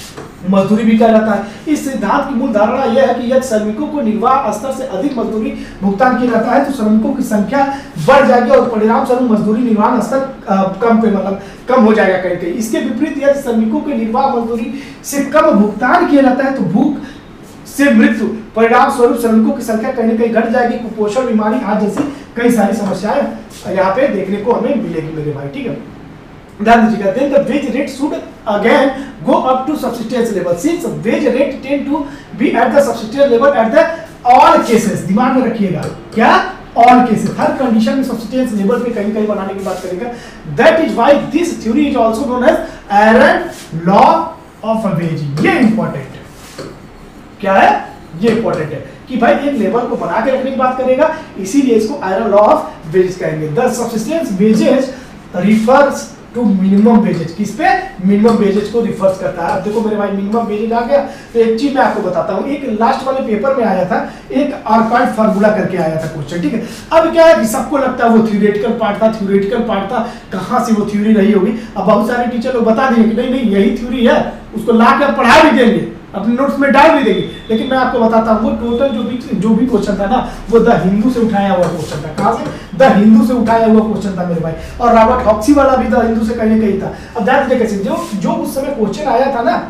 मजदूरी भी किया जाता है। इस सिद्धांत की मूल धारणा यह है कि यदि श्रमिकों को निर्वाह स्तर से अधिक मजदूरी भुगतान किया जाता है तो श्रमिकों की संख्या बढ़ जाएगी और परिणाम स्वरूप मजदूरी निर्वाह स्तर कम पे मतलब कम हो जाएगा कहीं कहीं। इसके विपरीत यदि श्रमिकों के निर्वाह मजदूरी से कम भुगतान किया जाता है तो भूख से मृत्यु परिणाम स्वरूप श्रमिकों की संख्या कहीं न कहीं घट जाएगी। कुपोषण, बीमारी आदि जैसी कई सारी समस्याएं यहाँ पे देखने को हमें मिलेगी मेरे भाई, ठीक है। ध्यान दीजिएगा, then the wage rate should again go up to subsistence level since wage rate tend to be at the subsistence level at the all cases। दिमाग में रखिएगा क्या, all cases, हर कंडीशन में subsistence level पे कहीं कहीं बनाने की बात करेगा। That is why this theory is also known as Aaron law of wage। ये important क्या है, ये इंपॉर्टेंट है कि भाई एक लेवल को बना के रखने की बात करेगा, इसीलिए इसको आयरन लॉ ऑफ वेजेस कहेंगे। The subsistence wages refers to minimum wages, किस पे, मिनिमम वेजेज को रिफर्स करता है। अब देखो मेरे भाई मिनिमम वेजेज आ गया तो एक चीज मैं आपको बताता हूँ, एक लास्ट वाले पेपर में आया था एक आर्काइव फार्मूला करके आया था क्वेश्चन, ठीक है। अब क्या है कि सबको लगता है वो थ्योरेटिकल पार्ट था, थ्योरेटिकल पार्ट था, कहाँ से वो थ्योरी रही होगी। अब बहुत सारे टीचर लोग बता देंगे कि नहीं नहीं यही थ्योरी है, उसको ला कर पढ़ा भी देंगे, अपने नोट्स में डाल भी देंगे, लेकिन मैं आपको बताता हूँ वो टोटल जो भी जो भी क्वेश्चन था ना वो द हिंदू से उठाया हुआ क्वेश्चन था। कहाँ से, द हिंदू से उठाया हुआ क्वेश्चन था मेरे भाई, और रॉबर्ट हॉक्सी वाला भी द हिंदू से कहीं ना कहीं था। अब ध्यान दीजिए कैसे जो जो उस समय क्वेश्चन आया था ना,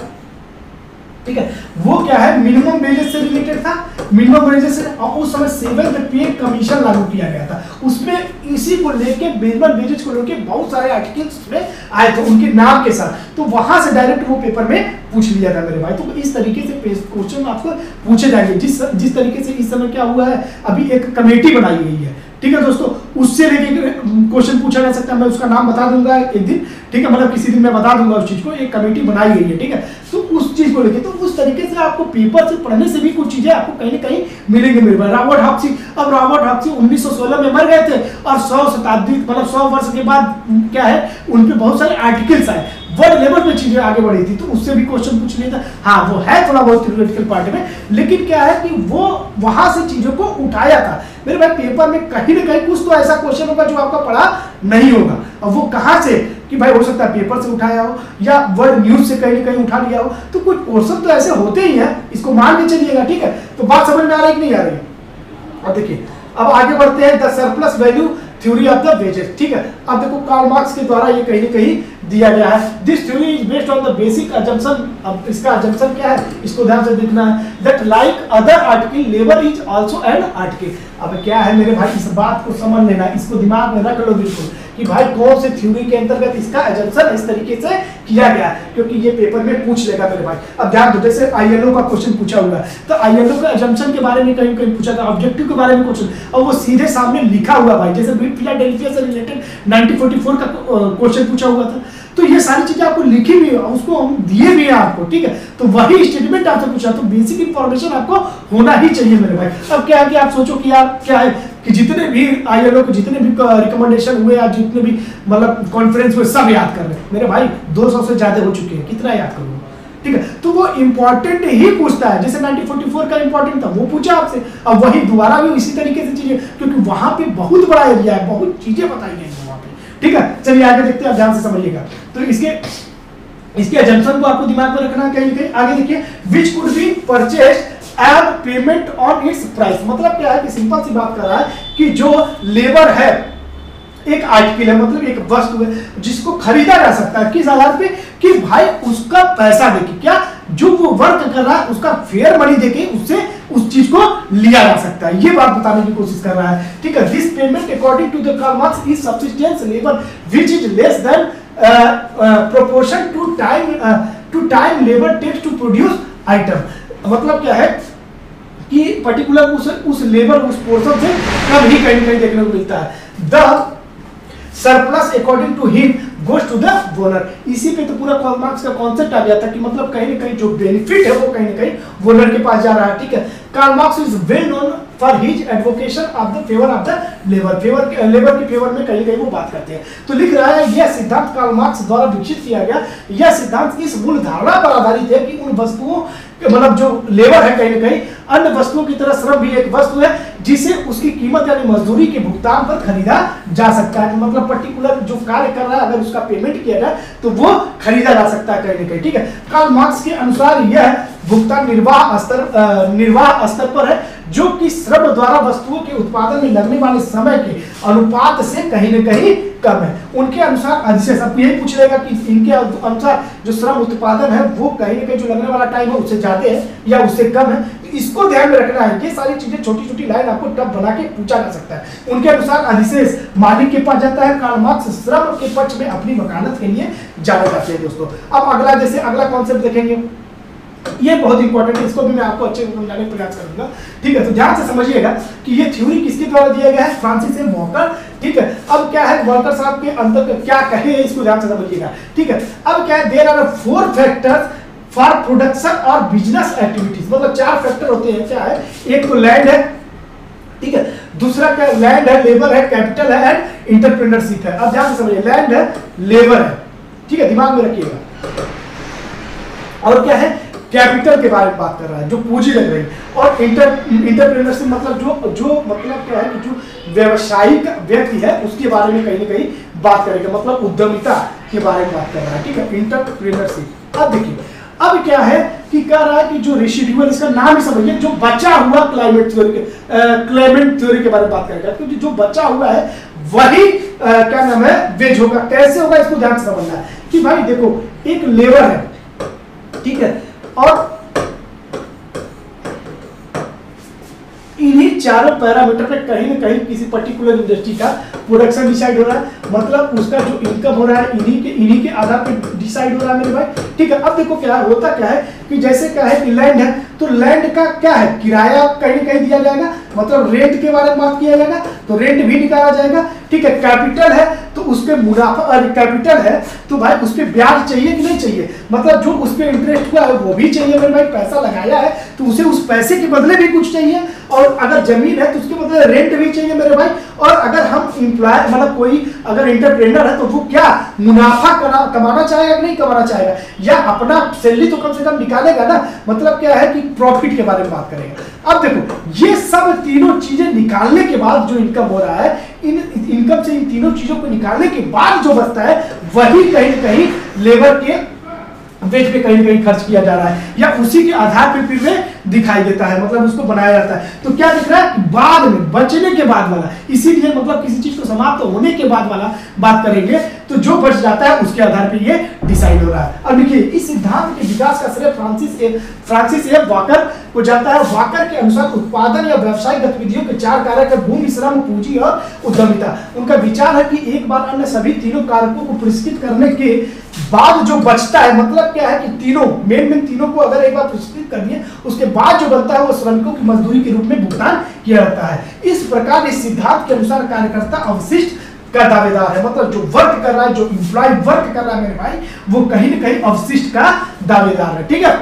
ठीक है, वो क्या है मिनिमम वेजेस से रिलेटेड था, मिनिमम वेजेस से, और उस समय सेवंथ पे कमीशन लागू किया गया था, उसमें इसी को लेके मिनिमम वेजेस को लेके बहुत सारे आर्टिकल्स में आए थे उनके नाम के साथ, तो वहां से डायरेक्ट वो पेपर में पूछ लिया था मेरे भाई। तो इस तरीके से क्वेश्चन आपको पूछे जाएंगे। जिस जिस तरीके से इस समय क्या हुआ है, अभी एक कमेटी बनाई गई है, ठीक है दोस्तों, उससे लेके क्वेश्चन पूछा जा सकता है, मैं उसका नाम बता दूंगा एक दिन, ठीक है, मतलब किसी दिन मैं बता दूंगा उस चीज को, एक कमेटी बनाई गई है, ठीक है। तो उस चीज को लेके तो उस तरीके से आपको पेपर से पढ़ने से भी कुछ चीजें आपको कहीं ना कहीं मिलेंगे मेरे भाई। रॉबर्ट हॉक्सी, अब रॉबर्ट हॉक्सी उन्नीस सौ सोलह में मर गए थे और सौ शताब्दी मतलब सौ वर्ष के बाद क्या है उन पे बहुत सारे आर्टिकल्स आए, वर्ल्ड लेवल पे चीजें आगे बढ़ी थी, तो उससे भी क्वेश्चन पूछ लिया था। हाँ वो है थोड़ा बहुत थ्योरेटिकल पार्ट में, लेकिन क्या है कि वो वहां से चीजों को उठाया था मेरे भाई। पेपर में कहीं ना कहीं कुछ तो ऐसा क्वेश्चन होगा जो आपका पढ़ा नहीं होगा, और वो कहाँ से कि भाई हो सकता है पेपर से उठाया हो या वर्ल्ड न्यूज से कहीं ना कहीं उठा लिया हो, तो कुछ क्वेश्चन तो ऐसे होते ही हैं, इसको मान के चलिएगा, ठीक है। तो बात समझ में आ रही है कि नहीं आ रही है? अब देखिए अब आगे बढ़ते हैं, the surplus value theory of the wages, ठीक है। अब देखो कार्ल मार्क्स के द्वारा ये कहीं ना कहीं दिया गया है। This theory is based on the basic assumption. अब इसका अजम्पशन क्या है इसको ध्यान से देखना है, that like other article labour is also an article. अब क्या है मेरे भाई, इस बात को समझ लेना, इसको दिमाग में रख लो बिल्कुल कि भाई कौन से थ्योरी के अंतर्गत इसका अजम्पशन इस तरीके से किया गया है, क्योंकि ये पेपर में पूछ लेगा मेरे भाई। अब ध्यान दो, जैसे आईएलओ का क्वेश्चन पूछा हुआ है, तो आईएलओ का अजम्पशन के बारे में कहीं कहीं पूछा था, ऑब्जेक्टिव के बारे में क्वेश्चन, और वो सीधे सामने लिखा हुआ भाई, जैसे फिलाडेल्फिया से रिलेटेड नाइनटीन फोर्टी फोर का क्वेश्चन पूछा हुआ था, तो ये सारी चीजें आपको लिखी भी है, उसको हम दिए भी हैं आपको, ठीक है। तो वही स्टेटमेंट आपसे पूछा, तो बेसिक इंफॉर्मेशन आपको होना ही चाहिए मेरे भाई। अब क्या है कि आप सोचो कि यार क्या है कि जितने भी आईएलओ को जितने भी रिकमेंडेशन हुए या जितने भी मतलब कॉन्फ्रेंस हुए सब याद कर रहे हैं मेरे भाई, दो सौ से ज्यादा हो चुके हैं, कितना याद करूंगा, ठीक है। तो वो इंपॉर्टेंट ही पूछता है, जैसे नाइनटीन फोर्टी फोर का इंपॉर्टेंट था वो पूछा आपसे, अब वही दोबारा भी इसी तरीके से चीजें, क्योंकि वहां पे बहुत बड़ा एरिया है, बहुत चीजें बताई गई है वहां पे, ठीक है। चलिए आगे देखते हैं, आप ध्यान से समझिएगा। तो इसके इसके अजम्पशन को आपको दिमाग में रखना है कहीं कहीं। आगे देखिए, which could be purchased and payment on its price, मतलब क्या है कि सिंपल सी बात कर रहा है कि जो लेबर है एक आर्टिकल है, मतलब एक वस्तु है जिसको खरीदा जा सकता है, किस आधार पे कि भाई उसका पैसा देके, क्या जो वो वर्क कर रहा है उसका फेयर मनी देके उससे उस चीज को लिया जा सकता है, ये बात बताने की कोशिश कर रहा है, ठीक है। This payment according to the Karl Marx is subsistence labour which is less than proportion to time to time labour takes to produce item. मतलब क्या है कि पर्टिकुलर उस उस लेबर उस पोर्शन से कम ही कहीं कहीं देखने को मिलता है। The surplus according to him goes to the owner, इसी पे तो पूरा कार्ल मार्क्स का कॉन्सेप्ट आ गया था कि मतलब कहीं ना कहीं जो बेनिफिट है वो कहीं ना कहीं ओनर के पास जा रहा है, ठीक है। Karl Marx is well known for his advocation of the favour of the labour, favour labour के फेवर में कहीं कहीं वो बात करते हैं। तो लिख रहा है यह सिद्धांत कार्ल मार्क्स द्वारा विकसित किया गया, यह सिद्धांत इस मूल धारणा पर आधारित है कि उन वस्तुओं मतलब जो लेबर है कहीं ना कहीं अन्य वस्तुओं की तरह श्रम भी एक वस्तु है जिसे उसकी कीमत यानी मजदूरी के भुगतान पर खरीदा जा सकता है। मतलब पर्टिकुलर जो कार्य कर रहा है अगर उसका पेमेंट किया जाए तो वो खरीदा जा सकता है कहीं ना कहीं, ठीक है। कार्ल मार्क्स के अनुसार यह भुगतान निर्वाह स्तर निर्वाह स्तर पर है जो कि श्रम द्वारा वस्तुओं के उत्पादन में लगने वाले समय के अनुपात से कहीं न कहीं कम है। उनके अनुसार अधिशेष, अब यही पूछ लेगा कि इनके अनुसार जो श्रम उत्पादन है वो कहीं न कहीं जो लगने वाला टाइम है उससे ज्यादा है या उससे कम है, तो इसको ध्यान में रखना है। ये सारी चीजें छोटी छोटी लाइन आपको टफ बना के पूछा जा सकता है। उनके अनुसार अधिशेष मालिक के पास जाता है, कार्ल मार्क्स श्रम के पक्ष में अपनी वकालत के लिए जाने जाते हैं दोस्तों। अब अगला जैसे अगला कॉन्सेप्ट देखेंगे, ये बहुत इंपॉर्टेंट है, इसको भी मैं आपको अच्छे से समझाने का प्रयास करूंगा, ठीक है। तो ध्यान से समझिएगा कि ये थ्योरी किसके द्वारा दिया गया है, फ्रांसिस एम वॉकर, ठीक है। अब क्या है वॉकर साहब के अंदर क्या कहे इसको ध्यान से समझिएगा, ठीक है। अब क्या है, there are four factors for production और बिजनेस एक्टिविटीज, मतलब चार फैक्टर होते हैं। क्या है, एक तो लैंड है, ठीक है, दूसरा क्या लैंड है, लेबर है, कैपिटल है एंड इंटरप्रेन्योरशिप है। अब ध्यान से समझिए, लैंड है, लेबर है, ठीक है, दिमाग में रखिएगा। और क्या है, कैपिटल के बारे में बात कर रहा है, जो पूंजी लग रही है। और इंटर इंटरप्रेन्योरशिप मतलब जो जो मतलब क्या है कि जो व्यवसायिक व्यक्ति है उसके बारे में कहीं ना कहीं बात करेगा, मतलब उद्यमिता के बारे में बात कर रहा है, ठीक है, इंटरप्रेन्योरशिप। अब देखिए, अब क्या है कि कह रहा है कि जो रेसिडुअल, इसका नाम ही समझिए, जो बचा हुआ क्लाइमेट थ्योरी के क्लाइमेट थ्योरी के बारे में बात करेगा, क्योंकि जो बचा हुआ है वही आ, क्या नाम है, वेज होगा। कैसे होगा इसको ध्यान से समझना है कि भाई देखो, एक लेबर है, ठीक है, और इन्हीं चारों पैरामीटर पे कहीं ना कहीं किसी पर्टिकुलर इंडस्ट्री का प्रोडक्शन डिसाइड हो रहा है, मतलब उसका जो इनकम हो रहा है इन्हीं के इन्हीं के आधार पे डिसाइड हो रहा है मेरे भाई, ठीक है। अब देखो क्या होता क्या है कि जैसे क्या है कि लैंड है, तो लैंड का क्या है, किराया कहीं ना कहीं दिया जाएगा, मतलब रेंट के बारे में बात किया जाएगा तो रेंट भी निकाला जाएगा, ठीक है। कैपिटल है तो उस पर मुनाफा, कैपिटल है तो भाई उस पर ब्याज चाहिए कि नहीं चाहिए, मतलब जो उस पर इंटरेस्ट हुआ है वो भी चाहिए मेरे भाई, पैसा लगाया है तो उसे उस पैसे के बदले भी कुछ चाहिए, और अगर जमीन है तो उसके बदले रेंट भी चाहिए मेरे भाई। और अगर हम एम्प्लॉय मतलब कोई अगर एंटरप्रेन्योर है तो वो क्या मुनाफा कमाना चाहेगा कि नहीं कमाना चाहेगा, या अपना सैलरी तो कम से कम निकालेगा ना, मतलब क्या है कि प्रॉफिट के बारे में बात करेगा। अब देखो, ये सब तीनों चीजें निकालने के बाद जो इनकम हो रहा है, इन इनकम से इन तीनों चीजों को निकालने के बाद जो बचता है वही कहीं न कहीं लेबर के वेज पे कहीं कहीं खर्च किया जा रहा है, या उसी के आधार पे फिर में दिखाई देता है, मतलब उसको बनाया जाता है। तो क्या दिख रहा है, बाद में बचने के बाद वाला, इसीलिए मतलब किसी चीज को समाप्त तो होने के बाद वाला बात करेंगे, तो जो बच जाता है उसके आधार पे ये डिसाइड हो रहा है। अब देखिए, इस सिद्धांत के विकास का श्रेय Francis A Francis A Walker को जाता है। वॉकर के अनुसार उत्पादन या व्यवसायिक गतिविधियों के चार कारक है, भूमि, श्रम, पूंजी और उद्यमिता। उनका विचार है कि एक बार अन्य सभी तीनों कारकों को पुरस्कृत करने के बाद जो बचता है, मतलब क्या है कि तीनों मेन मेन तीनों को अगर एक बार पुरस्कृत कर दिए उसके बाद जो बनता है वो श्रमिकों की मजदूरी के रूप में भुगतान किया जाता है। इस प्रकार इस सिद्धांत के अनुसार कार्यकर्ता अवशिष्ट का दावेदार है, मतलब जो वर्क कर रहा है, जो एम्प्लॉय वर्क कर रहा है मेरे भाई, वो कहीं ना कहीं अवशिष्ट का दावेदार है, ठीक है,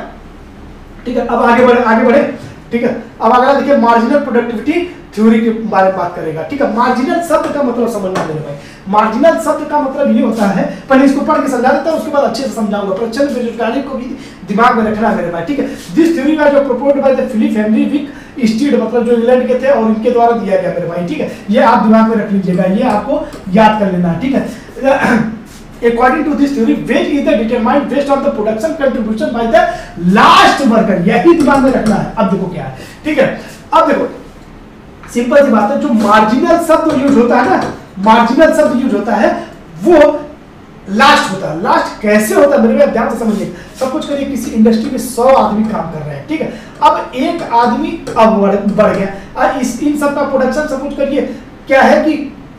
ठीक है। अब आगे बढ़े आगे बढ़े ठीक है। अब अगला देखिए, मार्जिनल प्रोडक्टिविटी थ्योरी के बारे में बात करेगा, ठीक है। मार्जिनल शब्द का मतलब समझना मेरे भाई, मार्जिनल शब्द का मतलब ये होता है, पहले इसको पढ़ के समझा देता हूं, उसके बाद अच्छे से समझाऊंगा, प्रचंड बेरोजगारी को भी दिमाग में रखना मेरे भाई, ठीक है। This theory was proposed by the Philip Henry Wicksteed, मतलब जो इंग्लैंड के थे और इनके द्वारा दिया गया मेरे भाई, ठीक है। ये आप दिमाग में रख लीजिएगा, ये आपको याद कर लेना, ठीक है। According to this theory, wage is the determined based on the production contribution by the last worker, यही दिमाग में रखना है। अब देखो क्या है, ठीक है। अब देखो सिंपल सी बात है, जो मार्जिनल शब्द यूज होता है ना, मार्जिनल शब्द यूज होता है वो लास्ट होता है। लास्ट कैसे होता है मेरे भाई, ध्यान से समझिए। सब कुछ करिए, किसी इंडस्ट्री में सौ आदमी काम कर रहे हैं, ठीक है। अब एक आदमी अब बढ़, बढ़ गया, और इस इन सब का प्रोडक्शन सब कुछ करिए क्या है कि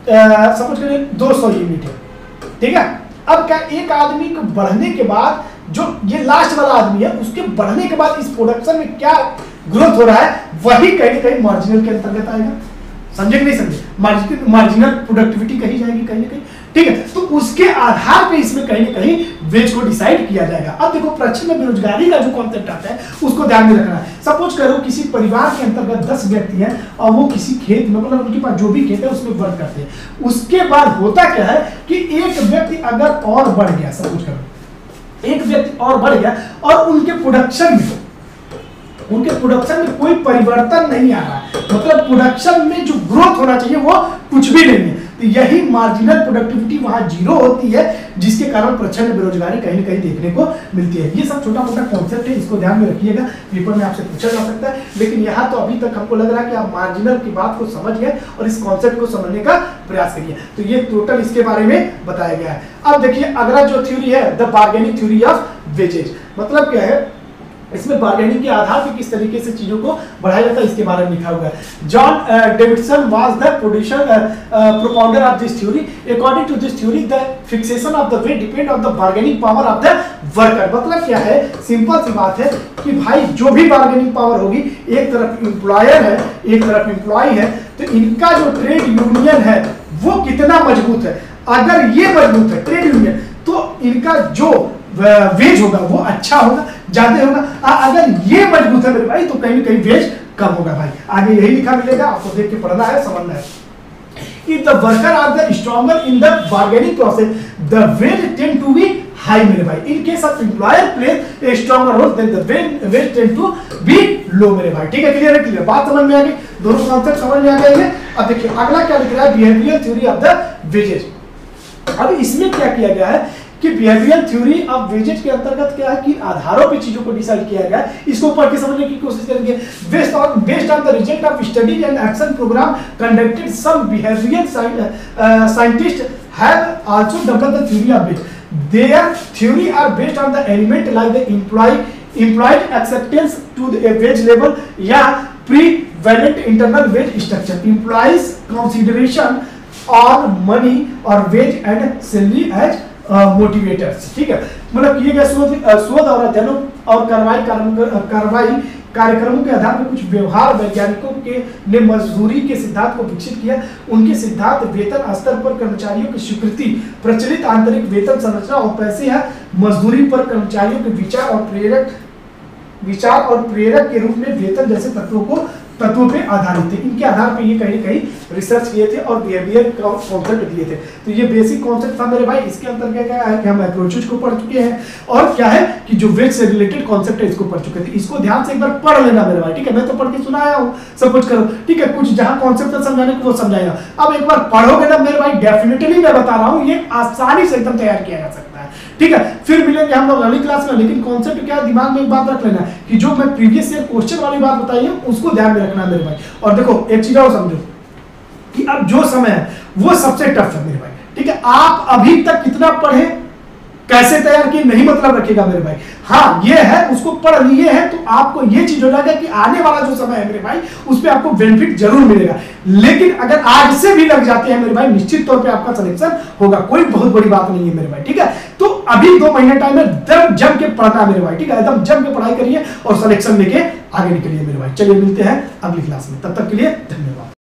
सब कुछ करिए दो सौ यूनिट है, ठीक है। अब क्या एक आदमी को बढ़ने के बाद जो ये लास्ट वाला आदमी है उसके बढ़ने के बाद इस प्रोडक्शन में क्या ग्रोथ हो रहा है, वही कहीं कहीं मार्जिनल के अंतर्गत आएगा। समझे कि नहीं समझे? मार्जिनल मार्जिनल प्रोडक्टिविटी कही जाएगी कहीं ना कहीं, ठीक है। तो उसके आधार पे इसमें कहीं ना कहीं वेज को डिसाइड किया जाएगा। अब देखो प्रश्न में बेरोजगारी का जो कॉन्सेप्ट आता है उसको ध्यान में रखना है। सपोज करो किसी परिवार के अंतर्गत दस व्यक्ति हैं और वो किसी खेत में, मतलब उनके पास जो भी खेत है उसमें वर्क करते हैं। उसके बाद होता क्या है कि एक व्यक्ति अगर और बढ़ गया, सपोज करो एक व्यक्ति और बढ़ गया और उनके प्रोडक्शन में उनके प्रोडक्शन में कोई परिवर्तन नहीं आ रहा है, मतलब प्रोडक्शन में जो ग्रोथ होना चाहिए वो कुछ भी नहीं है, तो यही मार्जिनल प्रोडक्टिविटी वहां जीरो होती है, जिसके कारण प्रचंड बेरोजगारी कहीं ना कहीं देखने को मिलती है। ये सब छोटा मोटा कॉन्सेप्ट है, इसको ध्यान में रखिएगा, पेपर में आपसे पूछा जा सकता है। लेकिन यहाँ तो अभी तक हमको लग रहा है कि आप मार्जिनल की बात को समझ गए और इस कॉन्सेप्ट को समझने का प्रयास करिए। तो ये टोटल इसके बारे में बताया गया है। अब देखिए अगला जो थ्योरी है, the bargaining theory of wages, मतलब क्या है, इसमें बार्गेनिंग के आधार पर किस तरीके से चीजों को बढ़ाया जाता है इसके बारे में लिखा हुआ है। John Davidson was the producer propounder of this theory. According to this theory the fixation of the wage depend on the bargaining power of the worker. मतलब क्या है, सिंपल सी बात है कि भाई जो भी बार्गेनिंग पावर होगी, एक तरफ एम्प्लॉयर है एक तरफ एम्प्लॉय है, तो इनका जो ट्रेड यूनियन है वो कितना मजबूत है। अगर ये मजबूत है ट्रेड यूनियन, तो इनका जो वेज होगा वो अच्छा होगा, ज्यादा होगा। अगर ये मजबूत है मेरे भाई तो कहीं कहीं वेज कम होगा भाई। आगे यही लिखा मिलेगा, आपको देख के पढ़ना है, समझना है। If the worker are the stronger in the bargaining process, the wage tend to be high मेरे भाई। In case of employer plays a stronger role, then the wage wage tend to be low मेरे भाई। ठीक है, clear है? Clear, बात समझ में आ गई, दोनों कॉन्सेप्ट समझ में आ गए हैं। अब देखिए अगला क्या लिख रहा है, behaviour theory of the wages. अब इसमें क्या किया गया है कि बिहेवियर थ्योरी ऑफ वेजेज के अंतर्गत क्या है कि आधारों पे चीजों को डिसाइड किया गया है। इसको पढ़ के समझने की कोशिश करेंगे। Based on based on the result of studies and action programme conducted, some behaviour scientist have also developed the theory of wage. Their theory are based on the element like the employ employed acceptance to the wage level या prevalent internal wage structure, employees consideration on money और wage and salary as motivators. ठीक है, मतलब किए गए शोध शोध और अध्ययनों और कार्रवाई कार्रवाई कार्यक्रमों के आधार पर कुछ व्यवहार वैज्ञानिकों के ने मजदूरी के सिद्धांत को विकसित किया। उनके सिद्धांत वेतन स्तर पर कर्मचारियों की स्वीकृति, प्रचलित आंतरिक वेतन संरचना और पैसे है मजदूरी पर कर्मचारियों के विचार और प्रेरक विचार और प्रेरक के रूप में वेतन जैसे तत्वों को तत्वों पे आधारित थे। इनके आधार पे ये कहीं कहीं रिसर्च किए थे और बिहेवियर का कॉन्सेप्ट दिए थे। तो ये बेसिक कॉन्सेप्ट था मेरे भाई। इसके अंतर्गत क्या है कि हम अप्रोचेज को पढ़ चुके हैं और क्या है कि जो वेज से रिलेटेड कॉन्सेप्ट है इसको पढ़ चुके थे। इसको ध्यान से एक बार पढ़ लेना मेरे भाई, ठीक है? मैं तो पढ़ के सुनाया हूँ, सब कुछ करो, ठीक है? कुछ जहाँ कॉन्सेप्ट समझाने को वो समझाएगा। अब एक बार पढ़ोगे ना मेरे भाई, डेफिनेटली मैं बता रहा हूँ ये आसानी से एकदम तैयार किया जा सकता है, ठीक है? फिर मिलेंगे हम लोग अगली क्लास में। लेकिन कॉन्सेप्ट क्या है, दिमाग में एक बात रख लेना कि जो मैं प्रीवियस ईयर क्वेश्चन वाली बात बताई है उसको ध्यान में रखना मेरे भाई। और देखो एक चीज और समझो कि अब जो समय है वो सबसे टफ है मेरे भाई, ठीक है? आप अभी तक कितना पढ़े, कैसे तैयार किए, नहीं मतलब रखिएगा मेरे भाई। हाँ ये है, उसको पढ़ लिए हैं तो आपको ये चीज हो जाएगा कि आने वाला जो समय है मेरे भाई उस पर आपको बेनिफिट जरूर मिलेगा। लेकिन अगर आज से भी लग जाते हैं मेरे भाई, निश्चित तौर पे आपका सिलेक्शन होगा, कोई बहुत बड़ी बात नहीं है मेरे भाई, ठीक है? तो अभी दो महीने टाइम में दम जम के पढ़ना मेरे भाई, ठीक है? एकदम जम के पढ़ाई करिए और सिलेक्शन लेके आगे निकलिए मेरे भाई। चलिए मिलते हैं अगली क्लास में, तब तक के लिए धन्यवाद।